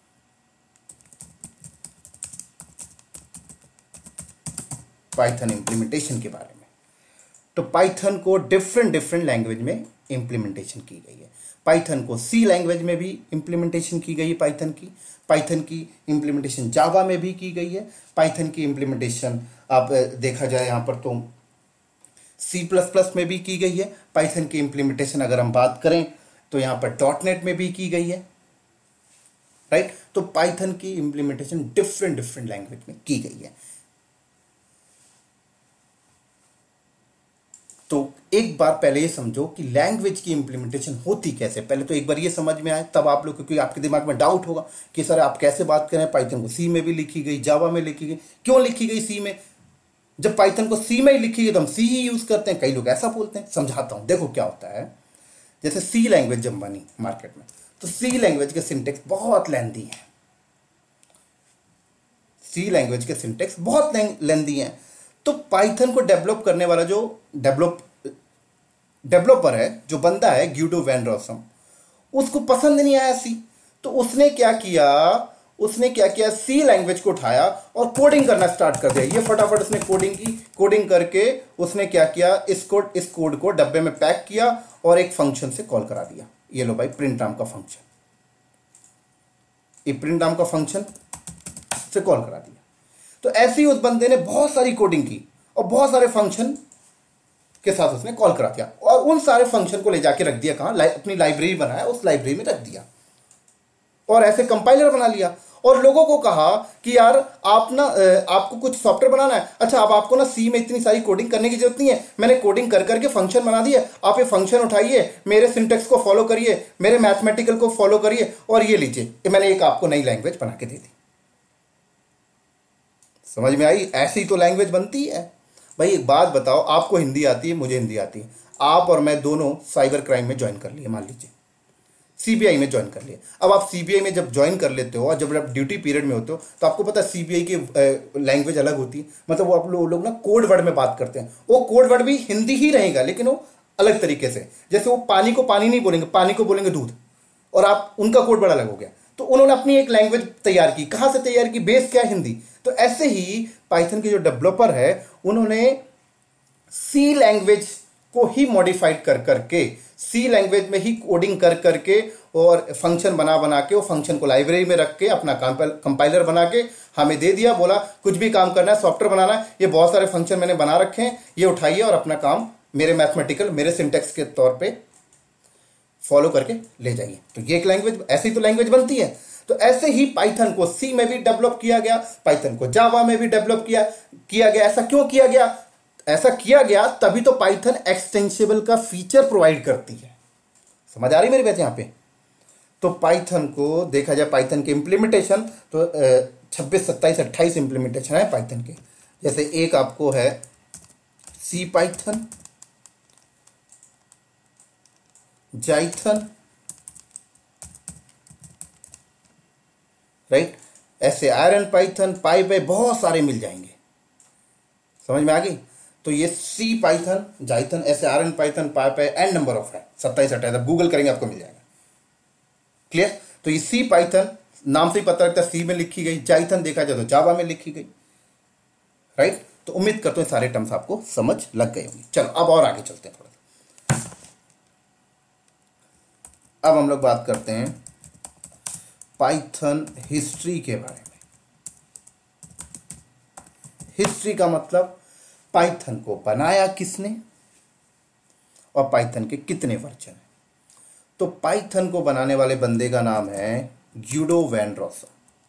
पाइथन इंप्लीमेंटेशन के बारे में। तो पाइथन को डिफरेंट डिफरेंट लैंग्वेज में इंप्लीमेंटेशन की गई है। पाइथन को सी लैंग्वेज में भी इंप्लीमेंटेशन की गई है, पाइथन की इंप्लीमेंटेशन जावा में भी की गई है, पाइथन की इंप्लीमेंटेशन आप देखा जाए यहां पर तो C++ में भी की गई है। पाइथन की इंप्लीमेंटेशन अगर हम बात करें तो यहां पर .NET में भी की गई है, राइट? तो पाइथन की इंप्लीमेंटेशन डिफरेंट डिफरेंट लैंग्वेज में की गई है। तो एक बार पहले ये समझो कि लैंग्वेज की इंप्लीमेंटेशन होती कैसे, पहले तो एक बार ये समझ में आए, तब आप लोग, क्योंकि आपके दिमाग में डाउट होगा कि सर आप कैसे बात करें, पाइथन को सी में भी लिखी गई, जावा में लिखी गई, क्यों लिखी गई सी में, जब पाइथन को सी में ही लिखी गई तो हम सी ही यूज करते हैं, कई लोग ऐसा बोलते हैं। समझाता हूं, देखो क्या होता है। जैसे सी लैंग्वेज जब बनी मार्केट में, तो सी लैंग्वेज के सिंटेक्स बहुत लेंथी है, सी लैंग्वेज के सिंटेक्स बहुत लेंथी हैं। तो पाइथन को डेवलप करने वाला जो डेवलपर है, जो बंदा है ग्यूडो वैन रॉसम, उसको पसंद नहीं आया सी। तो उसने क्या किया, सी लैंग्वेज को उठाया और कोडिंग करना स्टार्ट कर दिया। ये फटाफट उसने कोडिंग करके उसने क्या किया, इस कोड को डब्बे में पैक किया और एक फंक्शन से कॉल करा दिया। ये लो भाई, प्रिंट नाम का फंक्शन, ये प्रिंट नाम का फंक्शन से कॉल करा दिया। तो ऐसे ही उस बंदे ने बहुत सारी कोडिंग की और बहुत सारे फंक्शन के साथ उसने कॉल करा दिया, और उन सारे फंक्शन को ले जाके रख दिया कहां, अपनी लाइब्रेरी बनाया, उस लाइब्रेरी में रख दिया और ऐसे कंपाइलर बना लिया। और लोगों को कहा कि यार आप ना आपको कुछ सॉफ्टवेयर बनाना है, अच्छा अब आपको ना सी में इतनी सारी कोडिंग करने की जरूरत नहीं है, मैंने कोडिंग कर करके फंक्शन बना दिए, आप ये फंक्शन उठाइए, मेरे सिंटेक्स को फॉलो करिए, मेरे मैथमेटिकल को फॉलो करिए, और ये लीजिए मैंने एक आपको नई लैंग्वेज बना के दे दी। समझ में आई? ऐसी ही तो लैंग्वेज बनती है भाई। एक बात बताओ, आपको हिंदी आती है, मुझे हिंदी आती है, आप और मैं दोनों साइबर क्राइम में ज्वाइन कर लिए, मान लीजिए सीबीआई में ज्वाइन कर लिए। अब आप सीबीआई में जब ज्वाइन कर लेते हो और जब आप ड्यूटी पीरियड में होते हो, तो आपको पता है सीबीआई की लैंग्वेज अलग होती है, मतलब वो आप लोग ना कोड वर्ड में बात करते हैं, वो कोड वर्ड भी हिंदी ही रहेगा लेकिन वो अलग तरीके से। जैसे वो पानी को पानी नहीं बोलेंगे, पानी को बोलेंगे दूध, और आप उनका कोड वर्ड अलग हो गया। तो उन्होंने अपनी एक लैंग्वेज तैयार की, कहां से तैयार की, बेस क्या है, हिंदी। तो ऐसे ही पाइथन के जो डेवलपर है, उन्होंने सी लैंग्वेज को ही मॉडिफाइड कर करके, सी लैंग्वेज में ही कोडिंग कर करके और फंक्शन बना के, वो फंक्शन को लाइब्रेरी में रख के अपना कंपाइलर बना के हमें दे दिया, बोला कुछ भी काम करना है, सॉफ्टवेयर बनाना है, ये बहुत सारे फंक्शन मैंने बना रखे हैं, ये उठाइए और अपना काम मेरे मैथमेटिकल, मेरे सिंटेक्स के तौर पे फॉलो करके ले जाइए। तो ये एक लैंग्वेज, ऐसी तो लैंग्वेज बनती है। तो ऐसे ही पाइथन को सी में भी डेवलप किया गया, पाइथन को जावा में भी डेवलप किया गया। ऐसा क्यों किया गया? ऐसा किया गया तभी तो पाइथन एक्सटेंसिबल का फीचर प्रोवाइड करती है। समझ आ रही मेरी बात यहां पे? तो पाइथन को देखा जाए, पाइथन के इंप्लीमेंटेशन तो 26, 27, 28 इंप्लीमेंटेशन है पाइथन के। जैसे एक आपको है सी पाइथन, जाइथन, राइट, ऐसे आयरन पाइथन, पाई बहुत सारे मिल जाएंगे। समझ में आ गई? तो ये सी पाइथन, जाइथन, ऐसे Iron Python, PyPy and number of है, 27, 28, आप गूगल करेंगे आपको मिल जाएगा। क्लियर? तो ये सी पाइथन नाम से ही पता लगता है सी में लिखी गई, जाइथन देखा जाए तो जावा में लिखी गई, राइट। तो उम्मीद करता हूं सारे टर्म्स आपको समझ लग गए होंगे। चलो अब और आगे चलते हैं थोड़ा। अब हम लोग बात करते हैं पाइथन हिस्ट्री के बारे में। हिस्ट्री का मतलब पाइथन को बनाया किसने और पाइथन के कितने वर्जन हैं। तो पाइथन को बनाने वाले बंदे का नाम है ग्यूडो वैन रॉसम,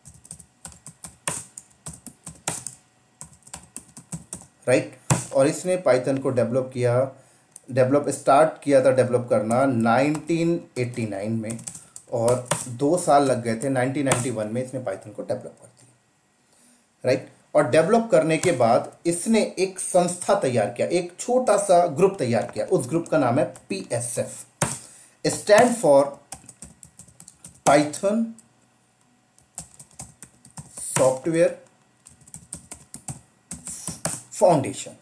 राइट। और इसने पाइथन को स्टार्ट किया था डेवलप करना 1989 में, और 2 साल लग गए थे। 1991 में इसने पाइथन को डेवलप कर दिया, राइट। और डेवलप करने के बाद इसने एक संस्था तैयार किया, एक छोटा सा ग्रुप तैयार किया। उस ग्रुप का नाम है PSF, stand for Python software foundation.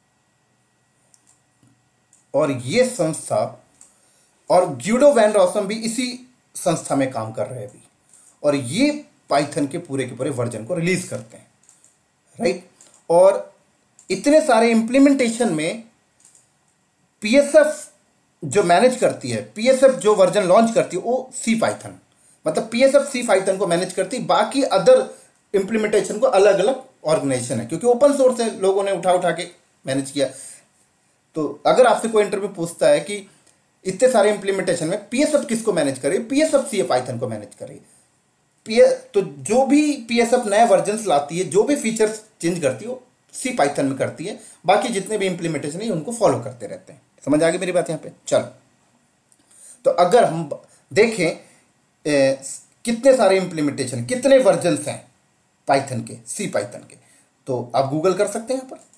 और ये संस्था, और ग्यूडो वैन रॉसम भी इसी संस्था में काम कर रहे हैं अभी, और ये पाइथन के पूरे वर्जन को रिलीज करते हैं, राइट। और इतने सारे इंप्लीमेंटेशन में PSF जो मैनेज करती है, PSF जो वर्जन लॉन्च करती है वो सी पाइथन, मतलब PSF सी पाइथन को मैनेज करती है, बाकी अदर इंप्लीमेंटेशन को अलग अलग ऑर्गेनाइजेशन है, क्योंकि ओपन सोर्स है, लोगों ने उठा के मैनेज किया। तो अगर आपसे कोई इंटरव्यू पूछता है कि इतने सारे इंप्लीमेंटेशन में PSF किसको मैनेज करे, PSF सी पाइथन को मैनेज करे। तो जो भी PSF नए वर्जन लाती है, जो भी फीचर्स चेंज करती है, सी पाइथन में करती है, बाकी जितने भी इंप्लीमेंटेशन है उनको फॉलो करते रहते हैं। समझ आ गई मेरी बात यहाँ पे? चलो, तो अगर हम देखें कितने सारे इंप्लीमेंटेशन, कितने वर्जन्स हैं पाइथन के, सी पाइथन के, तो आप गूगल कर सकते हैं यहाँ पर।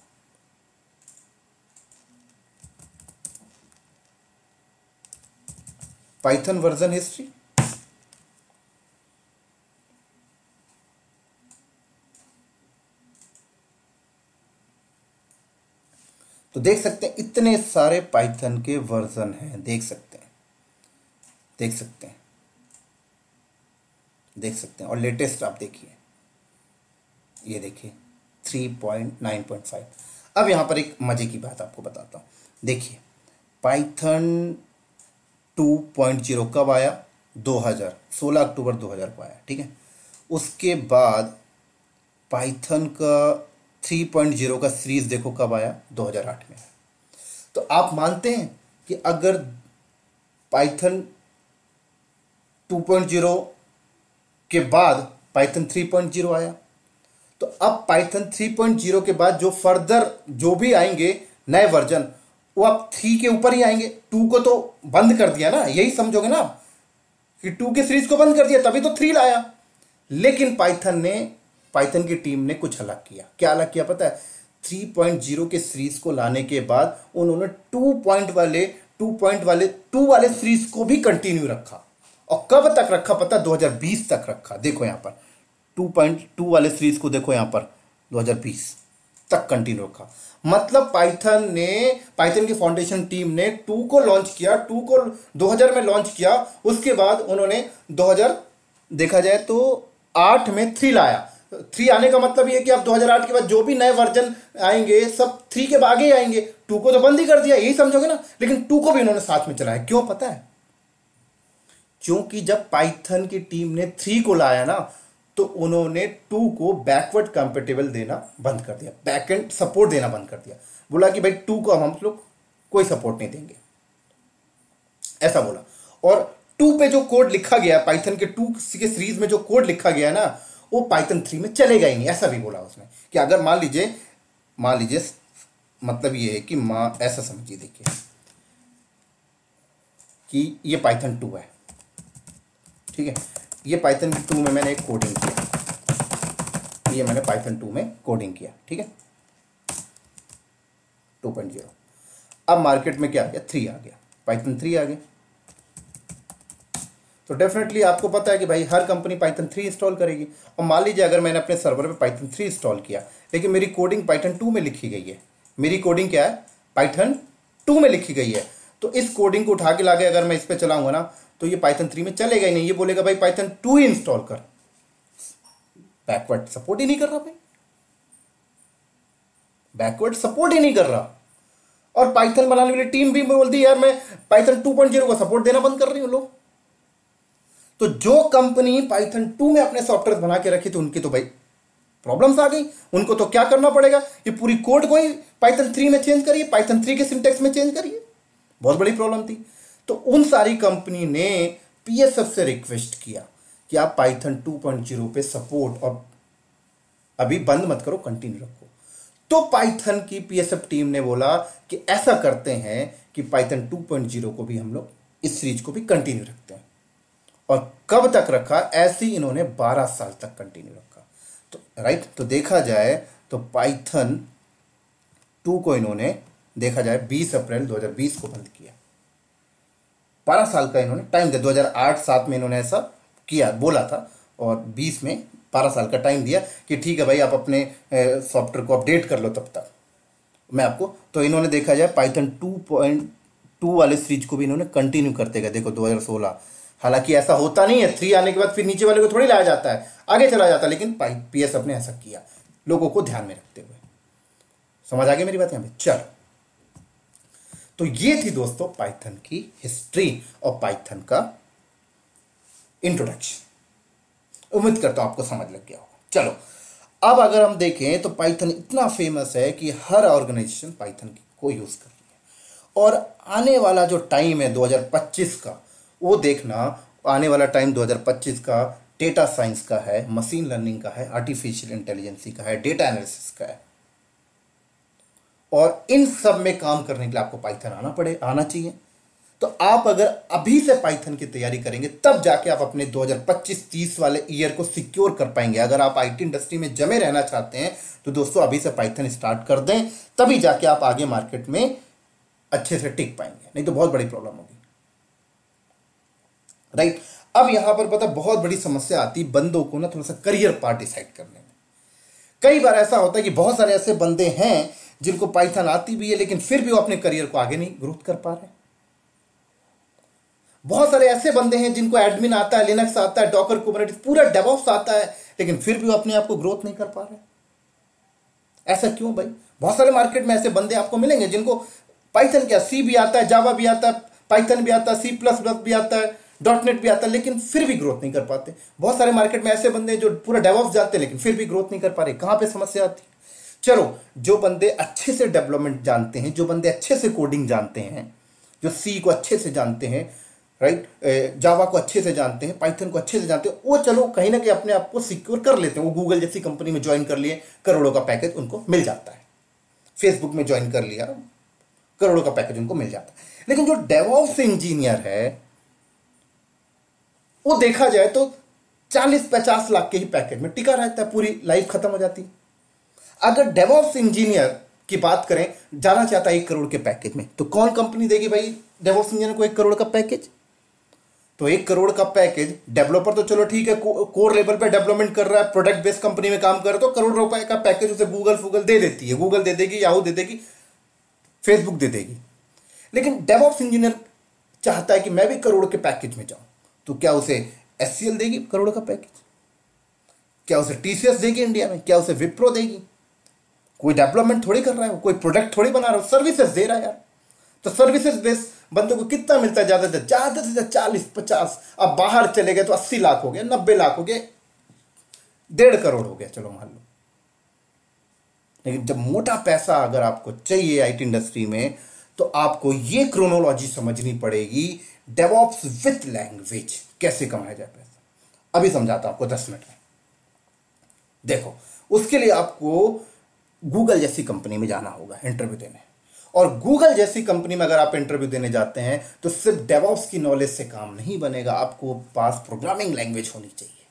पाइथन वर्जन हिस्ट्री, तो देख सकते हैं इतने सारे पाइथन के वर्जन हैं, देख सकते हैं, देख सकते हैं, देख सकते हैं। और लेटेस्ट आप देखिए, ये देखिए 3.9.5। अब यहाँ पर एक मजे की बात आपको बताता हूँ। देखिए पाइथन 2.0 कब आया? 2000, 16 अक्टूबर 2000 को आया, ठीक है। उसके बाद पाइथन का 3.0 का सीरीज देखो कब आया? 2008 में। तो आप मानते हैं कि अगर पाइथन 2.0 के बाद पाइथन 3.0 आया, तो अब पाइथन 3.0 के बाद जो फर्दर जो भी आएंगे नए वर्जन, वो अब 3 के ऊपर ही आएंगे। 2 को तो बंद कर दिया ना, यही समझोगे ना आप कि 2 के सीरीज को बंद कर दिया, तभी तो 3 लाया। लेकिन पाइथन की टीम ने कुछ अलग किया। क्या अलग किया पता है? 3.0 के सीरीज को लाने के बाद उन्होंने 2 वाले सीरीज को भी कंटिन्यू रखा। और कब तक रखा पता? 2020 तक रखा। देखो यहां पर 2.2 वाले सीरीज को देखो, यहां पर 2020 तक कंटिन्यू रखा। मतलब पाइथन की फाउंडेशन टीम ने 2 को लॉन्च किया, 2 को 2000 में लॉन्च किया। उसके बाद उन्होंने 2000 देखा जाए तो 8 में 3 लाया। 3 आने का मतलब ये कि अब 2008 के बाद जो भी नए वर्जन आएंगे सब 3 के आगे ही आएंगे। 2 को तो बंद ही कर दिया, यही समझोगे ना। लेकिन 2 को भी उन्होंने साथ में चलाया। क्यों पता है? क्योंकि जब पाइथन की टीम ने 3 को लाया ना, तो उन्होंने 2 को बैकवर्ड कंपेटेबल देना बंद कर दिया, बैकएंड सपोर्ट देना बंद कर दिया। बोला कि भाई 2 को हम लोग कोई सपोर्ट नहीं देंगे, ऐसा बोला। और 2 पे जो कोड लिखा गया पाइथन के 2 के सीरीज में, जो कोड लिखा गया ना, वो पाइथन 3 में चलेगा ही नहीं, ऐसा भी बोला उसने। कि अगर मान लीजिए मतलब ये है कि ऐसा समझिए, देखिए कि ये पाइथन 2 है, ठीक है। ये पाइथन 2 में मैंने एक कोडिंग किया, ये मैंने पाइथन 2 में कोडिंग किया, ठीक है, 2.0। अब मार्केट में क्या आ गया? 3 आ गया, पाइथन 3 आ गया। तो डेफिनेटली आपको पता है कि भाई हर कंपनी पाइथन 3 इंस्टॉल करेगी। और मान लीजिए अगर मैंने अपने सर्वर पे पाइथन 3 इंस्टॉल किया, लेकिन मेरी कोडिंग पाइथन 2 में लिखी गई है। मेरी कोडिंग क्या है? पाइथन 2 में लिखी गई है। तो इस कोडिंग को उठा के लाके अगर मैं इस पर चलाऊंगा ना, तो ये पाइथन 3 में चलेगा ही नहीं। ये बोलेगा भाई पाइथन 2 ही इंस्टॉल कर, बैकवर्ड सपोर्ट ही नहीं कर रहा भाई, बैकवर्ड सपोर्ट ही नहीं कर रहा। और पाइथन बनाने वाली टीम भी बोल दी यार मैं पाइथन 2.0 का सपोर्ट देना बंद कर रही हूं लोग। तो जो कंपनी पाइथन 2 में अपने सॉफ्टवेयर बना के रखी थी, उनकी तो भाई प्रॉब्लम्स आ गई। उनको तो क्या करना पड़ेगा? ये पूरी कोड को ही पाइथन 3 में चेंज करिए, पाइथन 3 के सिंटेक्स में चेंज करिए। बहुत बड़ी प्रॉब्लम थी। तो उन सारी कंपनी ने पीएसएफ से रिक्वेस्ट किया कि आप पाइथन 2.0 पे सपोर्ट और अभी बंद मत करो, कंटिन्यू रखो। तो पाइथन की पीएसएफ टीम ने बोला कि ऐसा करते हैं कि पाइथन 2.0 को भी हम लोग इस सीरीज को भी कंटिन्यू रखते हैं। और कब तक रखा? ऐसे ही इन्होंने 12 साल तक कंटिन्यू रखा। तो राइट, तो देखा जाए तो पाइथन 2 को इन्होंने देखा जाए 20 अप्रैल 2020 को बंद किया। 12 साल का इन्होंने टाइम दिया। 2008-7 में इन्होंने ऐसा किया, बोला था, और 20 में 12 साल का टाइम दिया कि ठीक है भाई आप अपने सॉफ्टवेयर को अपडेट कर लो तब तक मैं आपको। तो इन्होंने देखा जाए पाइथन 2.2 वाले सीरीज को भी इन्होंने कंटिन्यू करते गए। देखो 2016, हालांकि ऐसा होता नहीं है, 3 आने के बाद फिर नीचे वाले को थोड़ी लाया जाता है, आगे चला जाता है। लेकिन पीएसएफ ने ऐसा किया, लोगों को ध्यान में रखते हुए। समझ आ गई मेरी बात यहाँ पे? चलो, तो ये थी दोस्तों पाइथन की हिस्ट्री और पाइथन का इंट्रोडक्शन। उम्मीद करता हूं आपको समझ लग गया होगा। चलो, अब अगर हम देखें तो पाइथन इतना फेमस है कि हर ऑर्गेनाइजेशन पाइथन को यूज कर रही है। और आने वाला जो टाइम है 2025 का, वो देखना, आने वाला टाइम 2025 का डेटा साइंस का है, मशीन लर्निंग का है, आर्टिफिशियल इंटेलिजेंसी का है, डेटा एनालिसिस का है। और इन सब में काम करने के लिए आपको पाइथन आना चाहिए। तो आप अगर अभी से पाइथन की तैयारी करेंगे तब जाके आप अपने 2025-30 वाले ईयर को सिक्योर कर पाएंगे। अगर आप आईटी इंडस्ट्री में जमे रहना चाहते हैं तो दोस्तों अभी से पाइथन स्टार्ट कर दें, तभी जाके आप आगे मार्केट में अच्छे से टिक पाएंगे, नहीं तो बहुत बड़ी प्रॉब्लम होगी। राइट। अब यहां पर पता बहुत बड़ी समस्या आती बंदों को ना थोड़ा सा करियर पार्ट डिसाइड करने में। कई बार ऐसा होता है कि बहुत सारे ऐसे बंदे हैं जिनको पाइथन आती भी है लेकिन फिर भी वो अपने करियर को आगे नहीं ग्रोथ कर पा रहे। बहुत सारे ऐसे बंदे हैं जिनको एडमिन आता है, लिनक्स आता है, डॉकर कुबरनेटिस पूरा डेवऑप्स आता है, लेकिन फिर भी वो अपने आप को ग्रोथ नहीं कर पा रहे। ऐसा क्यों भाई? बहुत सारे मार्केट में ऐसे बंदे आपको मिलेंगे जिनको पाइथन क्या सी भी आता है, जावा भी आता है, पाइथन भी आता है, C++ भी आता है, .NET भी आता है, लेकिन फिर भी ग्रोथ नहीं कर पाते। बहुत सारे मार्केट में ऐसे बंदे जो पूरा डेवऑप्स जाते हैं लेकिन फिर भी ग्रोथ नहीं कर पा रहे। कहां पे समस्या आती? चलो, जो बंदे अच्छे से डेवलपमेंट जानते हैं, जो बंदे अच्छे से कोडिंग जानते हैं, जो सी को अच्छे से जानते हैं, राइट, जावा को अच्छे से जानते हैं, पाइथन को अच्छे से जानते हैं, वो चलो कहीं ना कहीं अपने आप को सिक्योर कर लेते हैं। वो गूगल जैसी कंपनी में ज्वाइन कर लिए, करोड़ों का पैकेज उनको मिल जाता है। फेसबुक में ज्वाइन कर लिया, करोड़ों का पैकेज उनको मिल जाता है। लेकिन जो डेवऑप्स इंजीनियर है वो देखा जाए तो 40-50 लाख के ही पैकेज में टिका रहता है, पूरी लाइफ खत्म हो जाती है। अगर डेवऑप्स इंजीनियर की बात करें, जाना चाहता है 1 करोड़ के पैकेज में, तो कौन कंपनी देगी भाई डेवऑप्स इंजीनियर को 1 करोड़ का पैकेज? तो 1 करोड़ का पैकेज डेवलपर तो चलो ठीक है, कोर लेवल पे डेवलपमेंट कर रहा है, प्रोडक्ट बेस्ड कंपनी में काम कर रहा है, तो करोड़ रुपए का पैकेज उसे गूगल दे देती है। गूगल दे देगी, याहू दे देगी, फेसबुक दे देगी। लेकिन डेवऑप्स इंजीनियर चाहता है कि मैं भी करोड़ के पैकेज में जाऊं, तो क्या उसे HCL देगी करोड़ का पैकेज? क्या उसे TCS देगी इंडिया में? क्या उसे विप्रो देगी? कोई डेवलपमेंट थोड़ी कर रहा है, कोई प्रोडक्ट थोड़ी बना रहा है, सर्विसेज दे रहा है यार। तो सर्विसेज बेस बंदों को कितना मिलता है? ज्यादा से ज्यादा 40-50। अब बाहर चले गए तो 80 लाख हो गए, 90 लाख हो गए, 1.5 करोड़ हो गया, चलो मान लो। लेकिन जब मोटा पैसा अगर आपको चाहिए आईटी इंडस्ट्री में, तो आपको ये क्रोनोलॉजी समझनी पड़ेगी, डेवऑप्स विथ लैंग्वेज कैसे कमाया जाए पैसा। अभी समझाता हूं आपको 10 मिनट में। देखो, उसके लिए आपको गूगल जैसी कंपनी में जाना होगा इंटरव्यू देने। और गूगल जैसी कंपनी में अगर आप इंटरव्यू देने जाते हैं तो सिर्फ डेवऑप्स की नॉलेज से काम नहीं बनेगा, आपको पास प्रोग्रामिंग लैंग्वेज होनी चाहिए।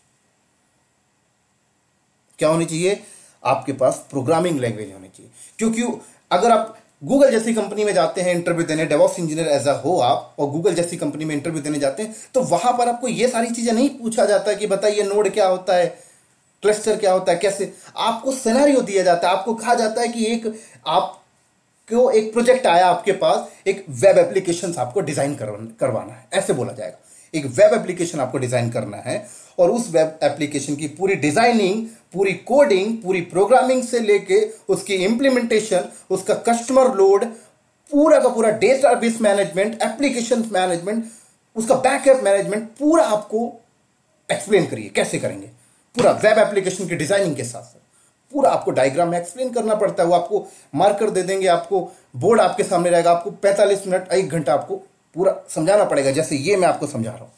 क्या होनी चाहिए? आपके पास प्रोग्रामिंग लैंग्वेज होनी चाहिए। क्योंकि अगर आप गूगल जैसी कंपनी में जाते हैं इंटरव्यू देने, डेवऑप्स इंजीनियर एज अ हो आप, और गूगल जैसी कंपनी में इंटरव्यू देने जाते हैं, तो वहां पर आपको ये सारी चीजें नहीं पूछा जाता कि बताइए नोड क्या होता है, क्लस्टर क्या होता है, कैसे। आपको सिनेरियो दिया जाता है, आपको कहा जाता है कि आपको एक प्रोजेक्ट आया आपके पास, एक वेब एप्लीकेशन आपको डिजाइन करवाना है, ऐसे बोला जाएगा। एक वेब एप्लीकेशन आपको डिजाइन करना है, और उस वेब एप्लीकेशन की पूरी डिजाइनिंग, पूरी कोडिंग, पूरी प्रोग्रामिंग से लेके उसकी इंप्लीमेंटेशन, उसका कस्टमर लोड, पूरा का पूरा डेटाबेस मैनेजमेंट, एप्लीकेशन मैनेजमेंट, उसका बैकअप मैनेजमेंट, पूरा आपको एक्सप्लेन करिए कैसे करेंगे। पूरा वेब एप्लीकेशन की डिजाइनिंग के साथ साथ पूरा आपको डायग्राम में एक्सप्लेन करना पड़ता है। वो आपको मार्कर दे देंगे, आपको बोर्ड आपके सामने रहेगा, आपको 45 मिनट 1 घंटा आपको पूरा समझाना पड़ेगा, जैसे ये मैं आपको समझा रहा हूं।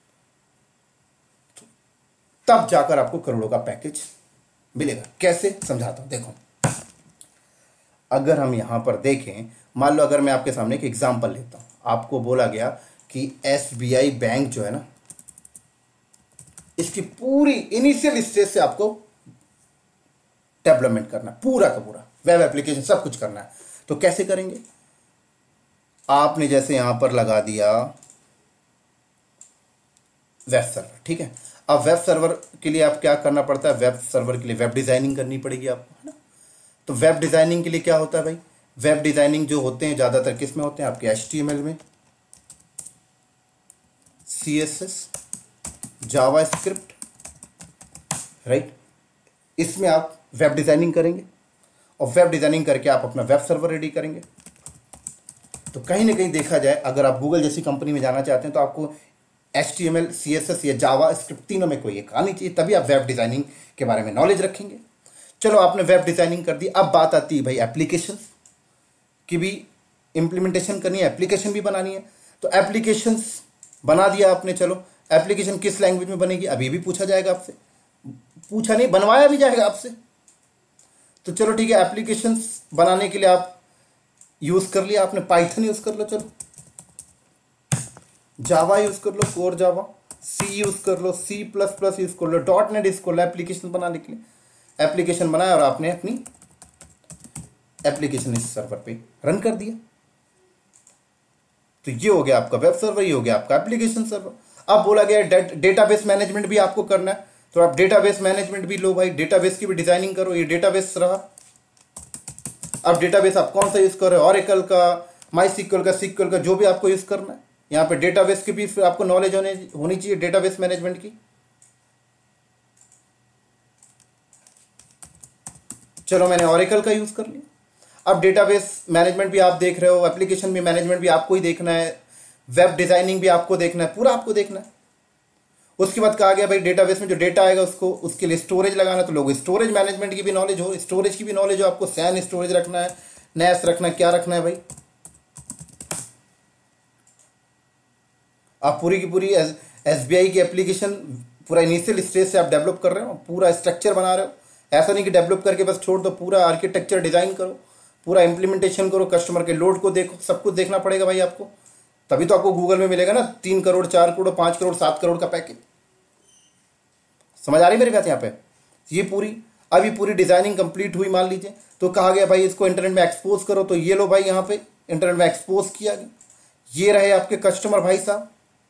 तब जाकर आपको करोड़ों का पैकेज मिलेगा। कैसे समझाता हूं, देखो। अगर हम यहां पर देखें, मान लो अगर मैं आपके सामने एक एग्जांपल लेता हूं, आपको बोला गया कि SBI बैंक जो है ना, इसकी पूरी इनिशियल स्टेज से आपको डेवलपमेंट करना, पूरा का पूरा वेब एप्लीकेशन सब कुछ करना है। तो कैसे करेंगे? आपने जैसे यहां पर लगा दिया वेब सर्वर, ठीक है। अब वेब सर्वर के लिए आप क्या करना पड़ता है? वेब सर्वर के लिए वेब डिजाइनिंग करनी पड़ेगी आपको, है ना। तो वेब डिजाइनिंग के लिए क्या होता है भाई? वेब डिजाइनिंग जो होते हैं ज्यादातर किस में होते हैं? आपके HTML में, CSS, जावास्क्रिप्ट, राइट। इसमें आप वेब डिजाइनिंग करेंगे, और वेब डिजाइनिंग करके आप अपना वेब सर्वर रेडी करेंगे। तो कहीं ना कहीं देखा जाए, अगर आप गूगल जैसी कंपनी में जाना चाहते हैं तो आपको HTML, CSS या जावास्क्रिप्ट तीनों में कोई एक आनी चाहिए, तभी आप वेब डिजाइनिंग के बारे में नॉलेज रखेंगे। चलो, आपने वेब डिजाइनिंग कर दी, अब बात आती है भाई एप्लीकेशन की भी इम्प्लीमेंटेशन करनी है, एप्लीकेशन भी बनानी है। तो एप्लीकेशन बना दिया आपने, चलो एप्लीकेशन किस लैंग्वेज में बनेगी अभी भी पूछा जाएगा आपसे, पूछा नहीं बनवाया भी जाएगा आपसे। तो चलो ठीक है, एप्लीकेशन बनाने के लिए आप यूज कर लिया आपने, पाइथन यूज कर लो, चलो जावा यूज कर लो, कोर जावा, सी यूज कर लो, C++ यूज कर लो, .NET यूज कर लो एप्लीकेशन बनाने के लिए। एप्लीकेशन बनाया और आपने अपनी एप्लीकेशन इस सर्वर पे रन कर दिया। तो ये हो गया आपका वेब सर्वर, ये हो गया आपका एप्लीकेशन सर्वर। अब बोला गया डेटाबेस मैनेजमेंट भी आपको करना है, तो आप डेटाबेस मैनेजमेंट भी लो भाई, डेटाबेस की भी डिजाइनिंग करो। ये डेटाबेस रहा। अब डेटाबेस आप कौन सा यूज कर रहे हो, ऑरेकल का, माईसीक्वल का, सीक्वल का, जो भी आपको यूज करना है। यहाँ पे डेटाबेस की भी फिर आपको नॉलेज होनी चाहिए, डेटाबेस मैनेजमेंट की। चलो मैंने ऑरेकल का यूज कर लिया। अब डेटाबेस मैनेजमेंट भी आप देख रहे हो, एप्लीकेशन भी मैनेजमेंट भी आपको ही देखना है, वेब डिजाइनिंग भी आपको देखना है, पूरा आपको देखना है। उसके बाद कहा गया भाई डेटाबेस में जो डेटा आएगा उसको, उसके लिए स्टोरेज लगाना है, तो लोग स्टोरेज मैनेजमेंट की भी नॉलेज हो, स्टोरेज की भी नॉलेज हो आपको, सैन स्टोरेज रखना है, नैस रखना है, क्या रखना है भाई। आप पूरी की पूरी SBI की एप्लीकेशन पूरा इनिशियल स्टेज से आप डेवलप कर रहे हो, पूरा स्ट्रक्चर बना रहे हो। ऐसा नहीं कि डेवलप करके बस छोड़ दो, पूरा आर्किटेक्चर डिजाइन करो, पूरा इंप्लीमेंटेशन करो, कस्टमर के लोड को देखो, सब कुछ देखना पड़ेगा भाई आपको। तभी तो आपको गूगल में मिलेगा ना 3 करोड़, 4 करोड़, 5 करोड़, 7 करोड़ का पैकेज। समझ आ रही मेरी बात यहाँ पे। ये पूरी अभी पूरी डिजाइनिंग कंप्लीट हुई मान लीजिए, तो कहा गया भाई इसको इंटरनेट में एक्सपोज करो, तो ये लो भाई यहाँ पे इंटरनेट में एक्सपोज किया गया। ये रहे आपके कस्टमर भाई साहब।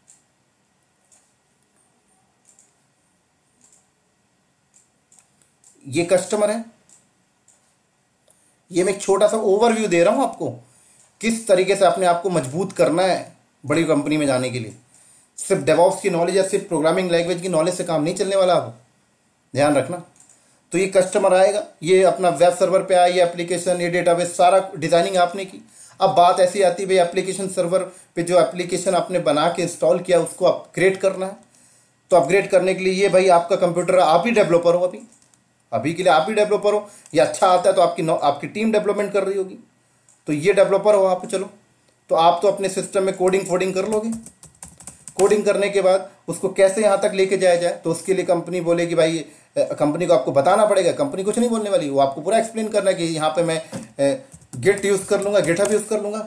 ये कस्टमर है। ये मैं एक छोटा सा ओवरव्यू दे रहा हूं आपको, किस तरीके से अपने आप को मजबूत करना है बड़ी कंपनी में जाने के लिए। सिर्फ डेवऑप्स की नॉलेज या सिर्फ प्रोग्रामिंग लैंग्वेज की नॉलेज से काम नहीं चलने वाला, आप ध्यान रखना। तो ये कस्टमर आएगा, ये अपना वेब सर्वर पे आया, ये एप्लीकेशन, ये डेटाबेस, सारा डिजाइनिंग आपने की। अब बात ऐसी आती है भाई एप्लीकेशन सर्वर पे जो एप्लीकेशन आपने बना के इंस्टॉल किया उसको अपग्रेड करना है। तो अपग्रेड करने के लिए ये भाई आपका कंप्यूटर, आप ही डेवलपर हो, अभी के लिए आप ही डेवलपर हो। ये अच्छा आता है तो आपकी टीम डेवलपमेंट कर रही होगी, तो ये डेवलपर हो आप। चलो तो आप तो अपने सिस्टम में कोडिंग कर लोगे। कोडिंग करने के बाद उसको कैसे यहाँ तक लेके जाया जाए, तो उसके लिए कंपनी बोलेगी भाई, कंपनी को आपको बताना पड़ेगा। कंपनी कुछ नहीं बोलने वाली, वो आपको पूरा एक्सप्लेन करना है कि यहाँ पे मैं गिट यूज कर लूंगा, गिटहब यूज कर लूंगा,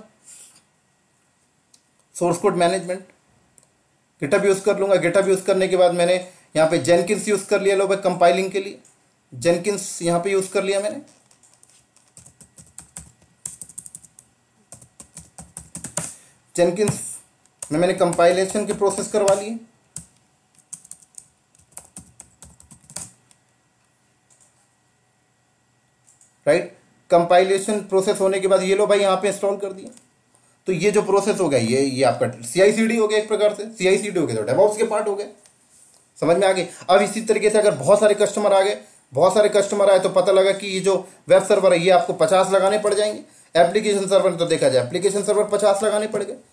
source code management, GitHub use कर लूंगा। गिटहब यूज करने के बाद मैंने यहाँ पे जेनकिंस यूज कर लिया लो भाई कंपाइलिंग के लिए, जेनकिंस यहाँ पे यूज कर लिया मैंने। जेनकिंस में मैंने कंपाइलेशन की प्रोसेस करवा ली है। राइट, कंपाइलेशन प्रोसेस होने के बाद ये लो भाई यहाँ पे इंस्टॉल कर दिया। तो ये जो प्रोसेस हो गया ये आपका CI/CD हो गया, एक प्रकार से CI/CD हो गया, तो डेवऑप्स के पार्ट हो गए। समझ में आ गई। अब इसी तरीके से अगर बहुत सारे कस्टमर आ गए, बहुत सारे कस्टमर आए, तो पता लगा कि ये जो वेब सर्वर है ये आपको 50 लगाने पड़ जाएंगे। एप्लीकेशन सर्वर तो देखा जाए एप्लीकेशन सर्वर 50 लगाने पड़ गए,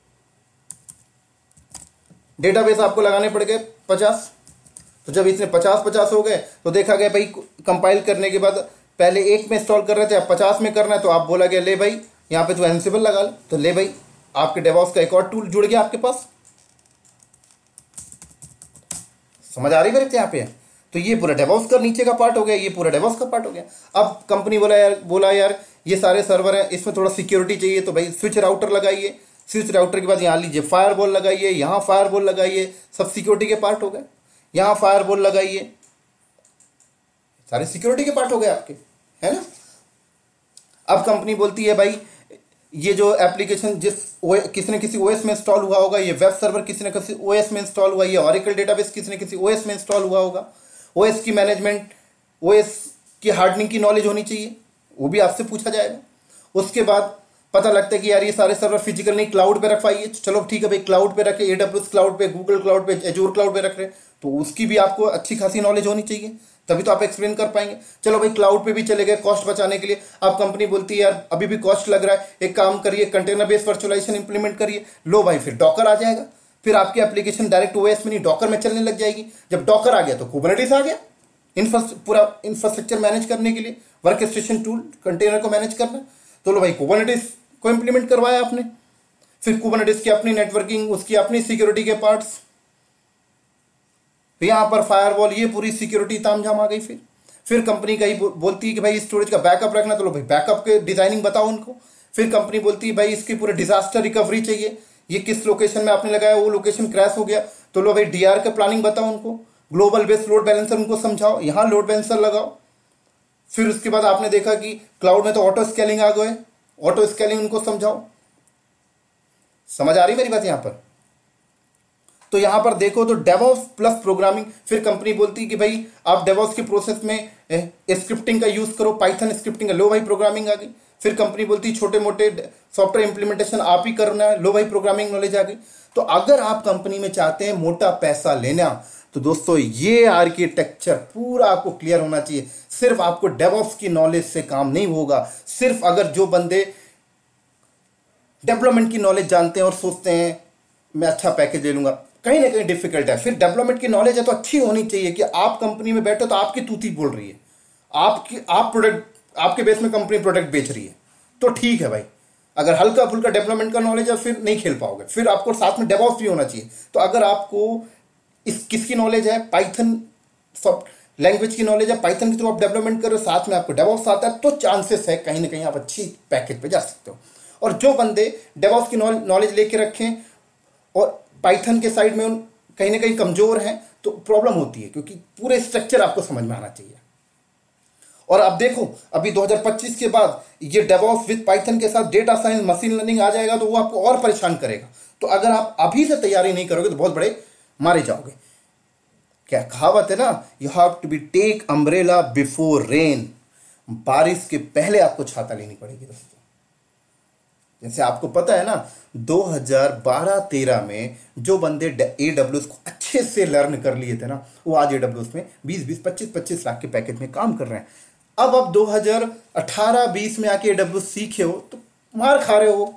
डेटाबेस आपको लगाने पड़ गए 50। तो जब इसने 50 हो गए तो देखा गया भाई कंपाइल करने के बाद पहले एक में इंस्टॉल कर रहे थे, अब 50 में करना है, तो आप बोला गया ले भाई यहाँ पे तो एंसिबल लगा ले, तो ले भाई आपके डेवऑप्स का एक और टूल जुड़ गया आपके पास। समझ आ रही मेरे यहाँ पे। तो ये पूरा डेवऑप्स का नीचे का पार्ट हो गया, ये पूरा डेवऑप्स का पार्ट हो गया। अब कंपनी बोला यार ये सारे सर्वर हैं, इसमें थोड़ा सिक्योरिटी चाहिए, तो भाई स्विच राउटर लगाइए। स्विच राउटर के बाद यहाँ लीजिए फायरवॉल लगाइए, यहाँ फायरवॉल लगाइए, सब सिक्योरिटी के पार्ट हो गए। यहाँ फायरवॉल लगाइए, सारे सिक्योरिटी के पार्ट हो गए आपके, है ना। अब कंपनी बोलती है भाई ये जो एप्लीकेशन किसी न किसी OS में इंस्टॉल हुआ होगा, ये वेब सर्वर किसी न किसी OS में इंस्टॉल हुआ, ये ऑरेकल डेटाबेस किसी न किसी OS में इंस्टॉल हुआ होगा। OS की मैनेजमेंट, OS की हार्डनिंग की नॉलेज होनी चाहिए, वो भी आपसे पूछा जाएगा। उसके बाद पता लगता है कि यार ये सारे सर्वर फिजिकल नहीं क्लाउड पे रखवाइए, चलो ठीक है भाई क्लाउड पे रखे, AWS क्लाउड पे, गूगल क्लाउड पे, एजूर क्लाउड पे रख रहे, तो उसकी भी आपको अच्छी खासी नॉलेज होनी चाहिए, तभी तो आप एक्सप्लेन कर पाएंगे। चलो भाई क्लाउड पे भी चले गए कॉस्ट बचाने के लिए। अब कंपनी बोलती है यार अभी भी कॉस्ट लग रहा है, एक काम करिए कंटेनर बेस्ड वर्चुअलाइजेशन इंप्लीमेंट करिए। लो भाई फिर डॉकर आ जाएगा, फिर आपकी एप्लीकेशन डायरेक्ट OS में नहीं डॉकर में चलने लग जाएगी। जब डॉकर आ गया तो कुबरनेटिस आ गया, पूरा इंफ्रास्ट्रक्चर मैनेज करने के लिए, वर्क स्टेशन टूल कंटेनर को मैनेज करना। तो लो भाई कुबरनेटिस को इंप्लीमेंट करवाया आपने, फिर कुबरनेटिस की अपनी नेटवर्किंग, उसकी अपनी सिक्योरिटी के पार्ट्स, यहां पर फायरवॉल, ये पूरी सिक्योरिटी तामझाम आ गई। फिर कंपनी का ही बोलती है कि भाई स्टोरेज का बैकअप रखना, तो लो भाई बैकअप के डिजाइनिंग बताओ उनको। फिर कंपनी बोलती है भाई इसकी पूरे डिजास्टर रिकवरी चाहिए, ये किस लोकेशन में आपने लगाया, वो लोकेशन क्रैश हो गया, तो लो भाई डीआर का प्लानिंग बताओ उनको, ग्लोबल बेस्ड लोड बैलेंसर उनको समझाओ, यहां लोड बैलेंसर लगाओ। फिर उसके बाद आपने देखा कि क्लाउड में तो ऑटो स्केलिंग आ गए, ऑटो स्केलिंग उनको समझाओ। समझ आ रही मेरी बात यहां पर? तो यहां पर देखो तो डेवॉप्स प्लस प्रोग्रामिंग, फिर कंपनी बोलती है कि भाई आप डेवॉप्स की प्रोसेस में स्क्रिप्टिंग का यूज करो, पाइथन स्क्रिप्टिंग का, लो भाई प्रोग्रामिंग आ गई। फिर कंपनी बोलती है छोटे मोटे सॉफ्टवेयर इंप्लीमेंटेशन आप ही करना है, लो भाई प्रोग्रामिंग नॉलेज आ गई। तो अगर आप कंपनी में चाहते हैं मोटा पैसा लेना, तो दोस्तों ये आर्किटेक्चर पूरा आपको क्लियर होना चाहिए। सिर्फ आपको डेवॉप्स की नॉलेज से काम नहीं होगा। सिर्फ अगर जो बंदे डेवलपमेंट की नॉलेज जानते हैं और सोचते हैं मैं अच्छा पैकेज ले लूंगा, कहीं ना कहीं डिफिकल्ट है। फिर डेवलपमेंट की नॉलेज है तो अच्छी होनी चाहिए कि आप कंपनी में बैठे तो आपकी तूती बोल रही है, आप प्रोडक्ट, आपके बेस में कंपनी प्रोडक्ट बेच रही है, तो ठीक है भाई। अगर हल्का फुल्का डेवलपमेंट का नॉलेज है फिर नहीं खेल पाओगे। फिर आपको साथ में डेवॉप्स भी होना चाहिए। तो अगर आपको इस किसकी नॉलेज है, पाइथन सब लैंग्वेज की नॉलेज है, पाइथन के थ्रू आप डेवलपमेंट कर रहे हो, साथ में आपको डेवॉप्स आता है, तो चांसेस है कहीं ना कहीं आप अच्छी पैकेज पे जा सकते हो। और जो बंदे डेवॉप्स की नॉलेज लेके रखें और पाइथन के साइड में कहीं ना कहीं कमजोर हैं, तो प्रॉब्लम होती है, क्योंकि पूरे स्ट्रक्चर आपको समझ में आना चाहिए। और अब देखो अभी 2025 के बाद ये डेवॉप्स विद पाइथन के साथ डेटा साइंस मशीन लर्निंग आ जाएगा, तो वो आपको और परेशान करेगा। तो अगर आप अभी से तैयारी नहीं करोगे तो बहुत बड़े मारे जाओगे। क्या कहावत है ना, you have to be take umbrella before rain, बारिश के पहले आपको छाता लेनी पड़ेगी दोस्तों। जैसे आपको पता है ना 2012-13 में जो बंदे AWS को अच्छे से लर्न कर लिए थे ना, वो आज AWS में 20-20, 25-25 लाख के पैकेज में काम कर रहे हैं। अब 2018-20 में आके AWS सीखे हो तो मार खा रहे हो।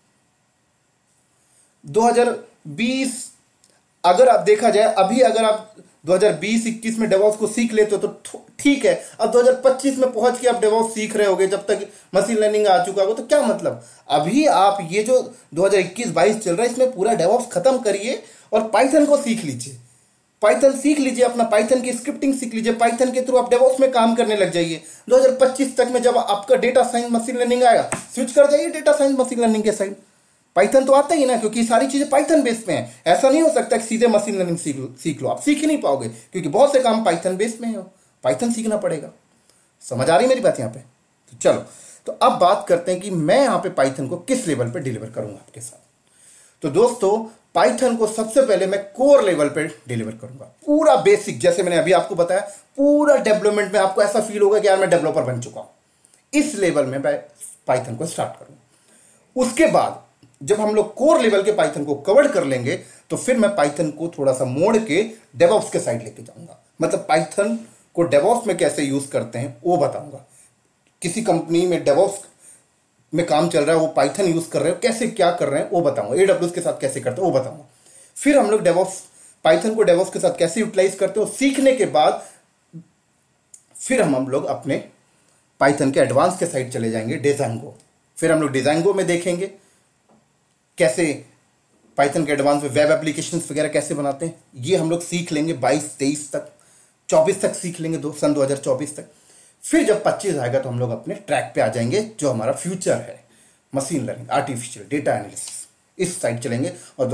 2020 अगर आप देखा जाए, अभी अगर आप 2020-21 में डेवॉप्स को सीख लेते हो तो ठीक है। अब 2025 में पहुंच के आप डेवॉप्स सीख रहे होगे, जब तक मशीन लर्निंग आ चुका होगा, तो क्या मतलब। अभी आप ये जो 2021-22 चल रहा है इसमें पूरा डेवॉप्स खत्म करिए और पाइथन को सीख लीजिए। पाइथन सीख लीजिए, अपना पाइथन की स्क्रिप्टिंग सीख लीजिए, पाइथन के थ्रू आप डेवॉप्स में काम करने लग जाइए। 2025 तक में जब आपका डेटा साइंस मशीन लर्निंग आएगा, स्विच कर जाइए डेटा साइंस मशीन लर्निंग के साइड। पाइथन तो आता ही ना, क्योंकि सारी चीजें पाइथन बेस पे हैं। ऐसा नहीं हो सकता कि सीधे मशीन लर्निंग सीख लो, आप सीख ही नहीं पाओगे, क्योंकि बहुत से काम पाइथन बेस में है, पाइथन सीखना पड़ेगा। समझ आ रही मेरी बात यहाँ पे? तो चलो, तो अब बात करते हैं कि मैं यहाँ पे पाइथन को किस लेवल पे डिलीवर करूंगा आपके साथ। तो दोस्तों पाइथन को सबसे पहले मैं कोर लेवल पे डिलीवर करूंगा, पूरा बेसिक। जैसे मैंने अभी आपको बताया, पूरा डेवलपमेंट में आपको ऐसा फील होगा कि यार मैं डेवलपर बन चुका हूं। इस लेवल में मैं पाइथन को स्टार्ट करूंगा। उसके बाद जब हम लोग कोर लेवल के पाइथन को कवर कर लेंगे, तो फिर मैं पाइथन को थोड़ा सा मोड़ के डेवॉप्स के साइड लेके जाऊंगा। मतलब पाइथन को डेवॉप्स में कैसे यूज करते हैं वो बताऊंगा। किसी कंपनी में डेवॉप्स में काम चल रहा है, वो पाइथन यूज कर रहे हो, कैसे क्या कर रहे हैं वो बताऊंगा। AWS के साथ कैसे करते हैं वो बताऊंगा। फिर हम लोग डेवॉप्स, पाइथन को डेवॉप्स के साथ कैसे यूटिलाइज करते हो सीखने के बाद, फिर हम लोग अपने पाइथन के एडवांस के साइड चले जाएंगे, डिजाइंगो। फिर हम लोग डिजाइंगो में देखेंगे कैसे पाइथन के एडवांस में वेब एप्लीकेशंस वगैरह कैसे बनाते हैं। ये हम लोग सीख लेंगे 22-23 तक, 24 तक सीख लेंगे, सन 2024 तक। फिर जब 25 आएगा तो हम लोग अपने ट्रैक पे आ जाएंगे, जो हमारा फ्यूचर है, machine learning, artificial data analysis, इस साइड चलेंगे। और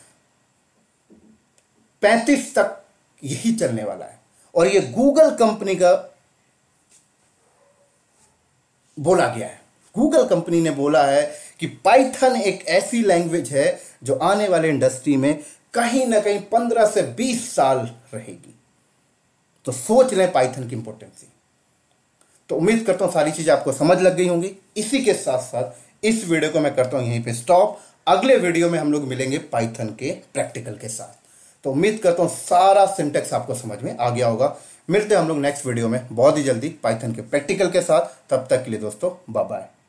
2035 तक यही चलने वाला है। और ये गूगल कंपनी का बोला गया है। गूगल कंपनी ने बोला है कि पाइथन एक ऐसी लैंग्वेज है जो आने वाले इंडस्ट्री में कहीं ना कहीं 15 से 20 साल रहेगी। तो सोच लें पाइथन की इंपॉर्टेंस। तो उम्मीद करता हूं सारी चीजें आपको समझ लग गई होंगी। इसी के साथ साथ इस वीडियो को मैं करता हूं यहीं पे स्टॉप। अगले वीडियो में हम लोग मिलेंगे पाइथन के प्रैक्टिकल के साथ। तो उम्मीद करता हूं सारा सिंटेक्स आपको समझ में आ गया होगा। मिलते हैं हम लोग नेक्स्ट वीडियो में बहुत ही जल्दी पाइथन के प्रैक्टिकल के साथ। तब तक के लिए दोस्तों बाय बाय।